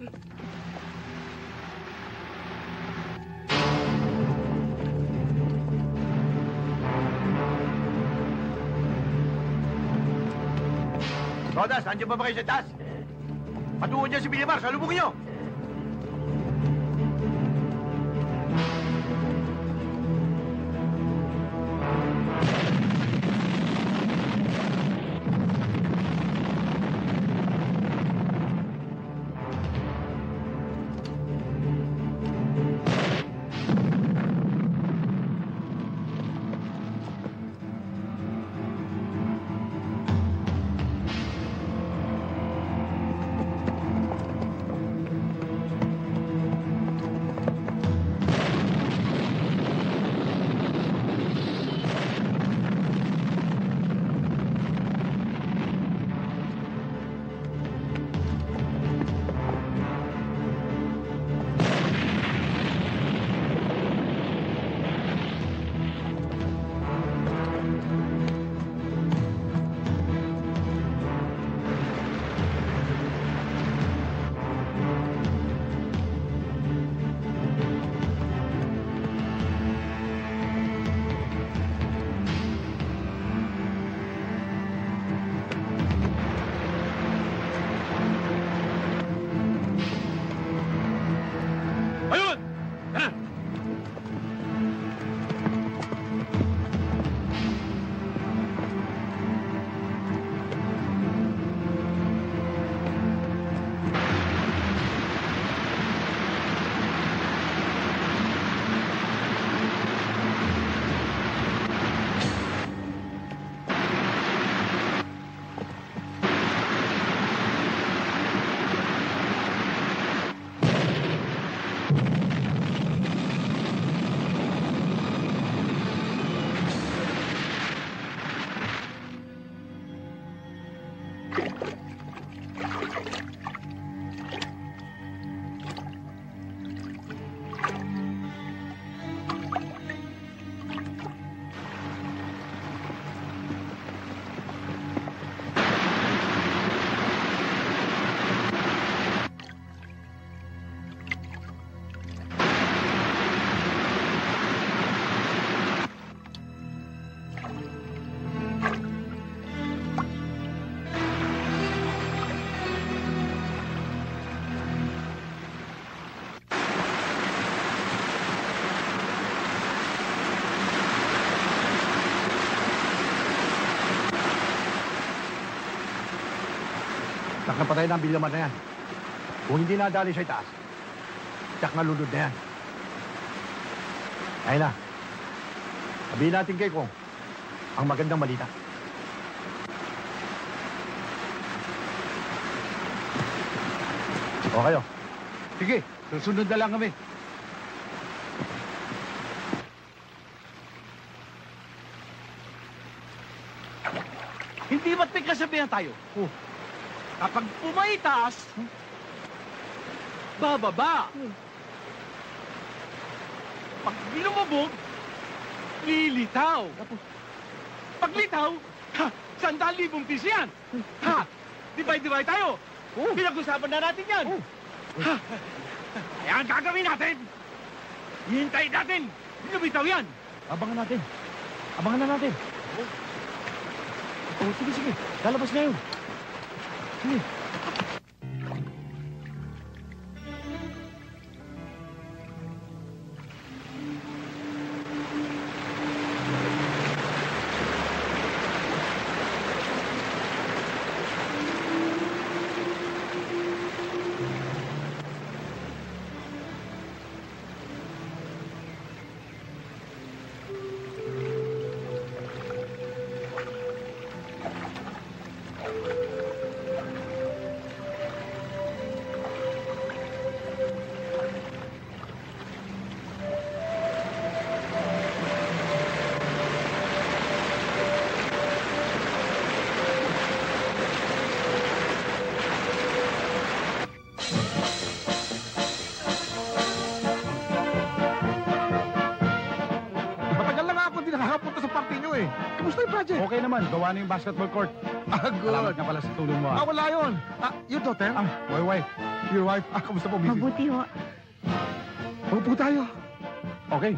Rodas, nandiyan ba ba kayo sa taas? Patuon niya si Villamar, salubungin niyo! Tsak na patay na ang Villamar na yan. Kung hindi nadali sa itaas, tsak na lulod na yan. Ayun na. Sabihin natin kay Kong ang magandang balita. O kayo. Sige, susunod na lang kami. Hindi ba't may kasabihan tayo? Oh. Kapag pumaitaas, bababa. Pag lumabog, lilitaw. Pag litaw, ha, sandal libong piso yan. Ha, divide-divide tayo. Oh. Pinag-usapan na natin yan. Oh. Ha, kaya ang gagawin natin, hihintayin natin. Lumitaw yan. Abangan natin. Abangan na natin. Oh. Oh, sige, sige. Lalabas na yun. Sige. Okay naman, gawa na yung basketball court. Ah, good. Salamat nga pala sa tulong mo. Ah, wala yun. Ah, your daughter? Ah, my wife. Your wife? Ah, kamusta po, Missus? Mabuti ho. Upo tayo. Okay.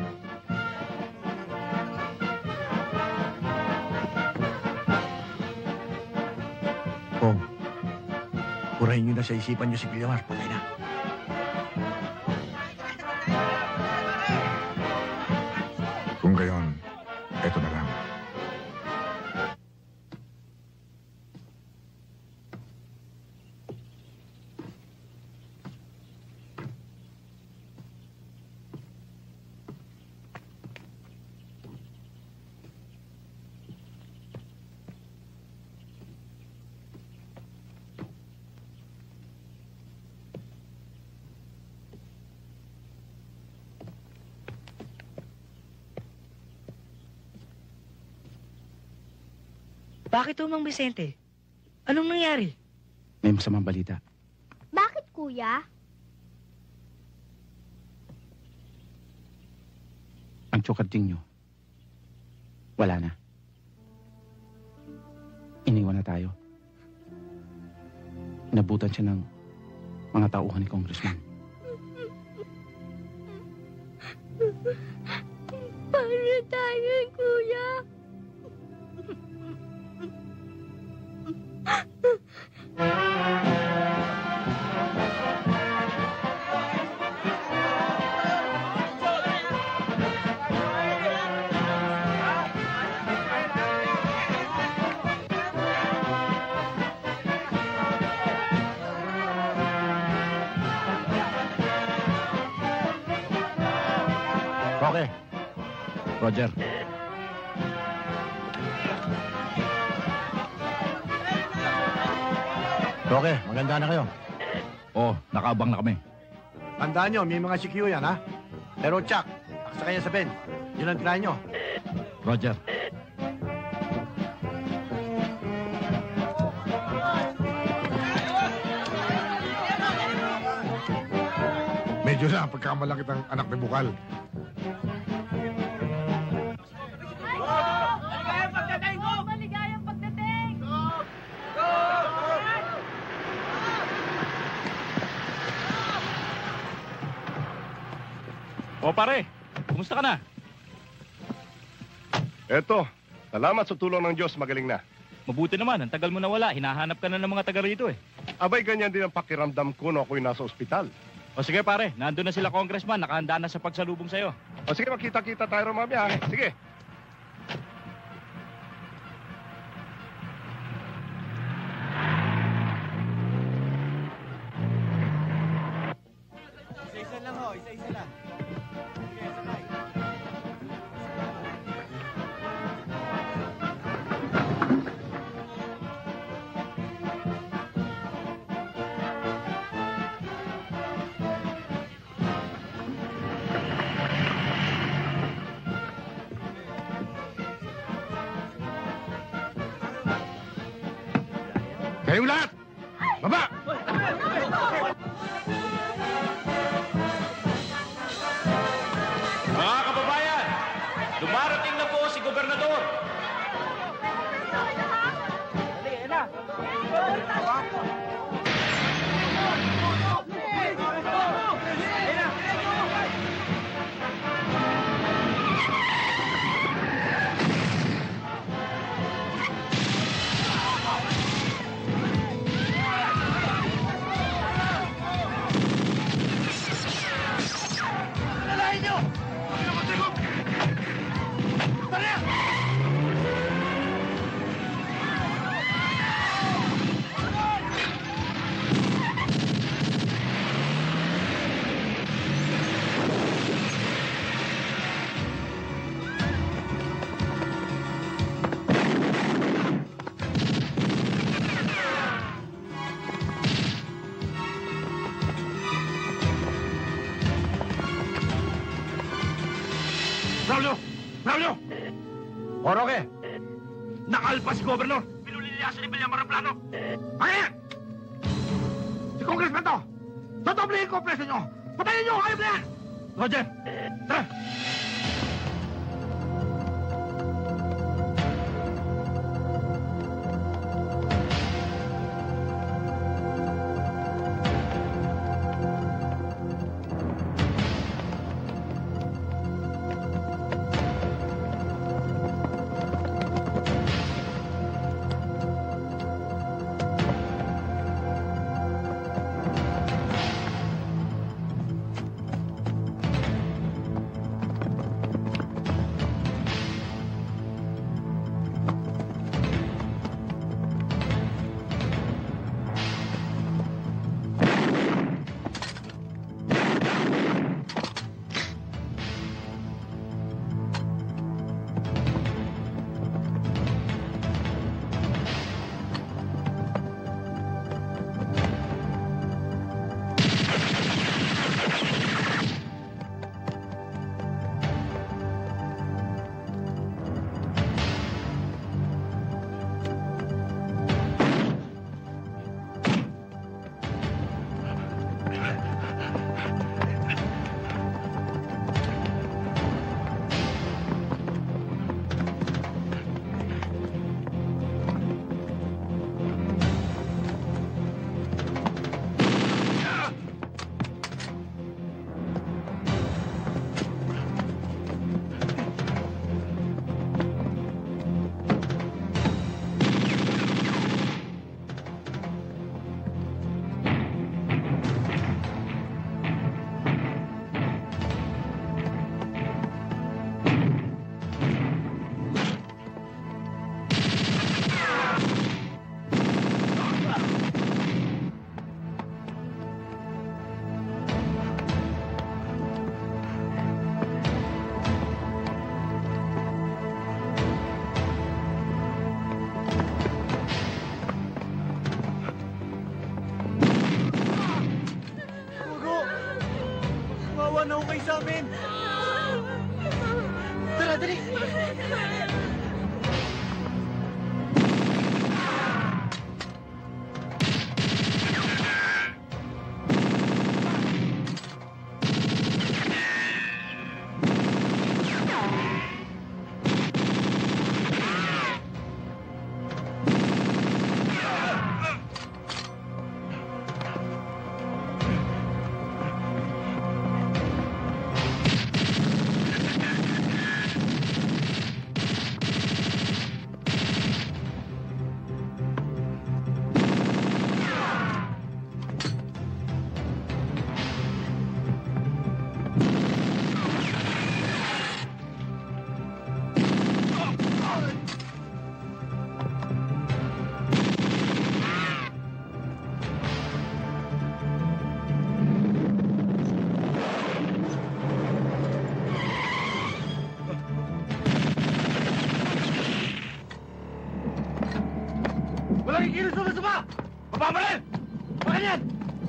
Kong, purahin nyo na sa isipan nyo si Villamar. Patay na. Kung gayon, eto na lang. Bakit ho, Mang Vicente? Anong nangyari? May masamang balita. Bakit, kuya? Ang tsukadting nyo, wala na. Iniwan na tayo. Inabutan siya ng mga tauhan ni Congressman. Paano tayo, kuya? Okay. Roger. Okay, maganda na kayo. Oh, nakaabang na kami. Tandaan nyo, may mga C Q yan, ha? Pero, Chuck, aksa kayo sa Ben. Yun ang try nyo. Roger. Medyo na pagkamalaki ng anak ni Bukal. Maligayang pagdating ko! Maligayang pagdating! Go! Go! O pare, kumusta ka na? Eto, salamat sa tulong ng Diyos, magaling na. Mabuti naman, ang tagal mo na wala. Hinahanap ka na ng mga taga rito eh. Abay, ganyan din ang pakiramdam ko no ako'y nasa ospital. O sige pare, nandun na sila congressman, nakahanda na sa pagsalubong sa'yo. O sige, makita-kita tayo mamaya. Sige. Isa-isa lang ho, isa-isa lang. Sige, sakay. Kayong lahat! Baba! Mga kababayan, dumarating na po si Gobernador. Braulio! Braulio! O, Roque! Nakalpas si Gobernador! Pinuliliyasan ni Villamar ang plano! Ano yan? Si Congressman to! Totoblehin ko ang preso nyo! Patayin nyo! Ayaw na yan! Roger! Tara! sa amin! Tara, dali! Walang ikilos sa baba! Baba mo rin! Bakit yan?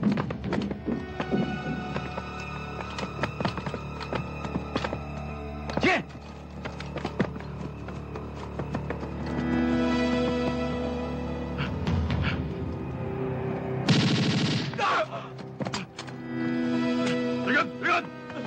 Sige! Ligan! Ligan!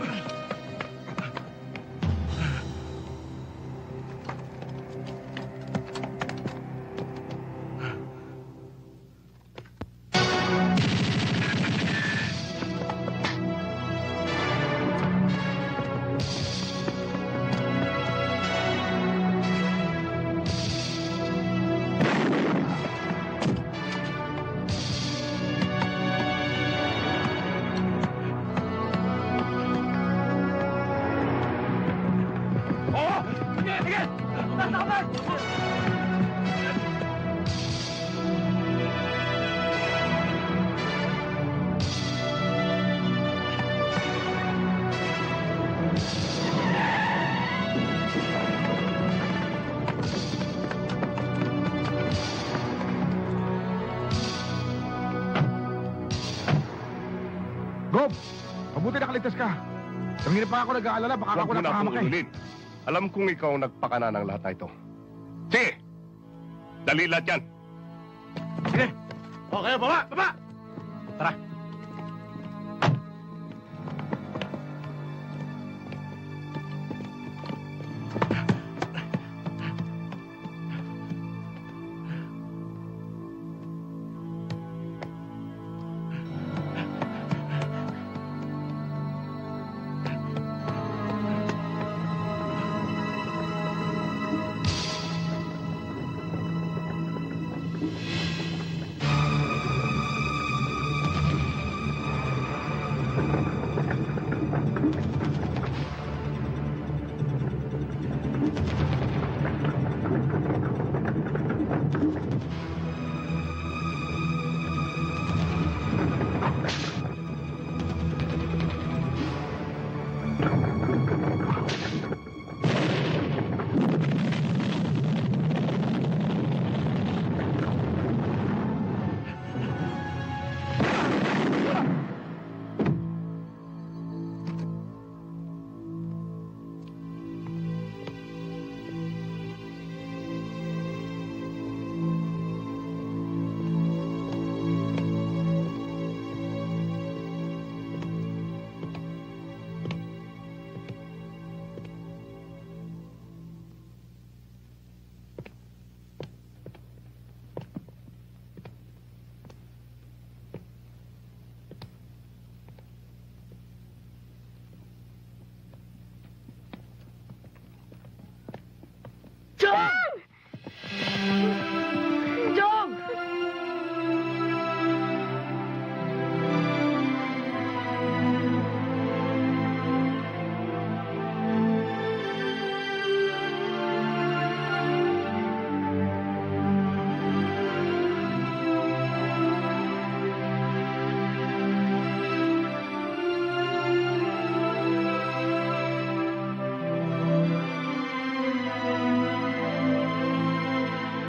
Gob! Mabuti nakaligtas ka. Tangina pa ako nag-aalala, baka Huwag ako mo na napahamak akong eh. ululin. Alam kong ikaw ang nagpakana ng lahat na ito. Sige! Dali lahat yan. Sige! O, kayo, baba! Baba! Tara!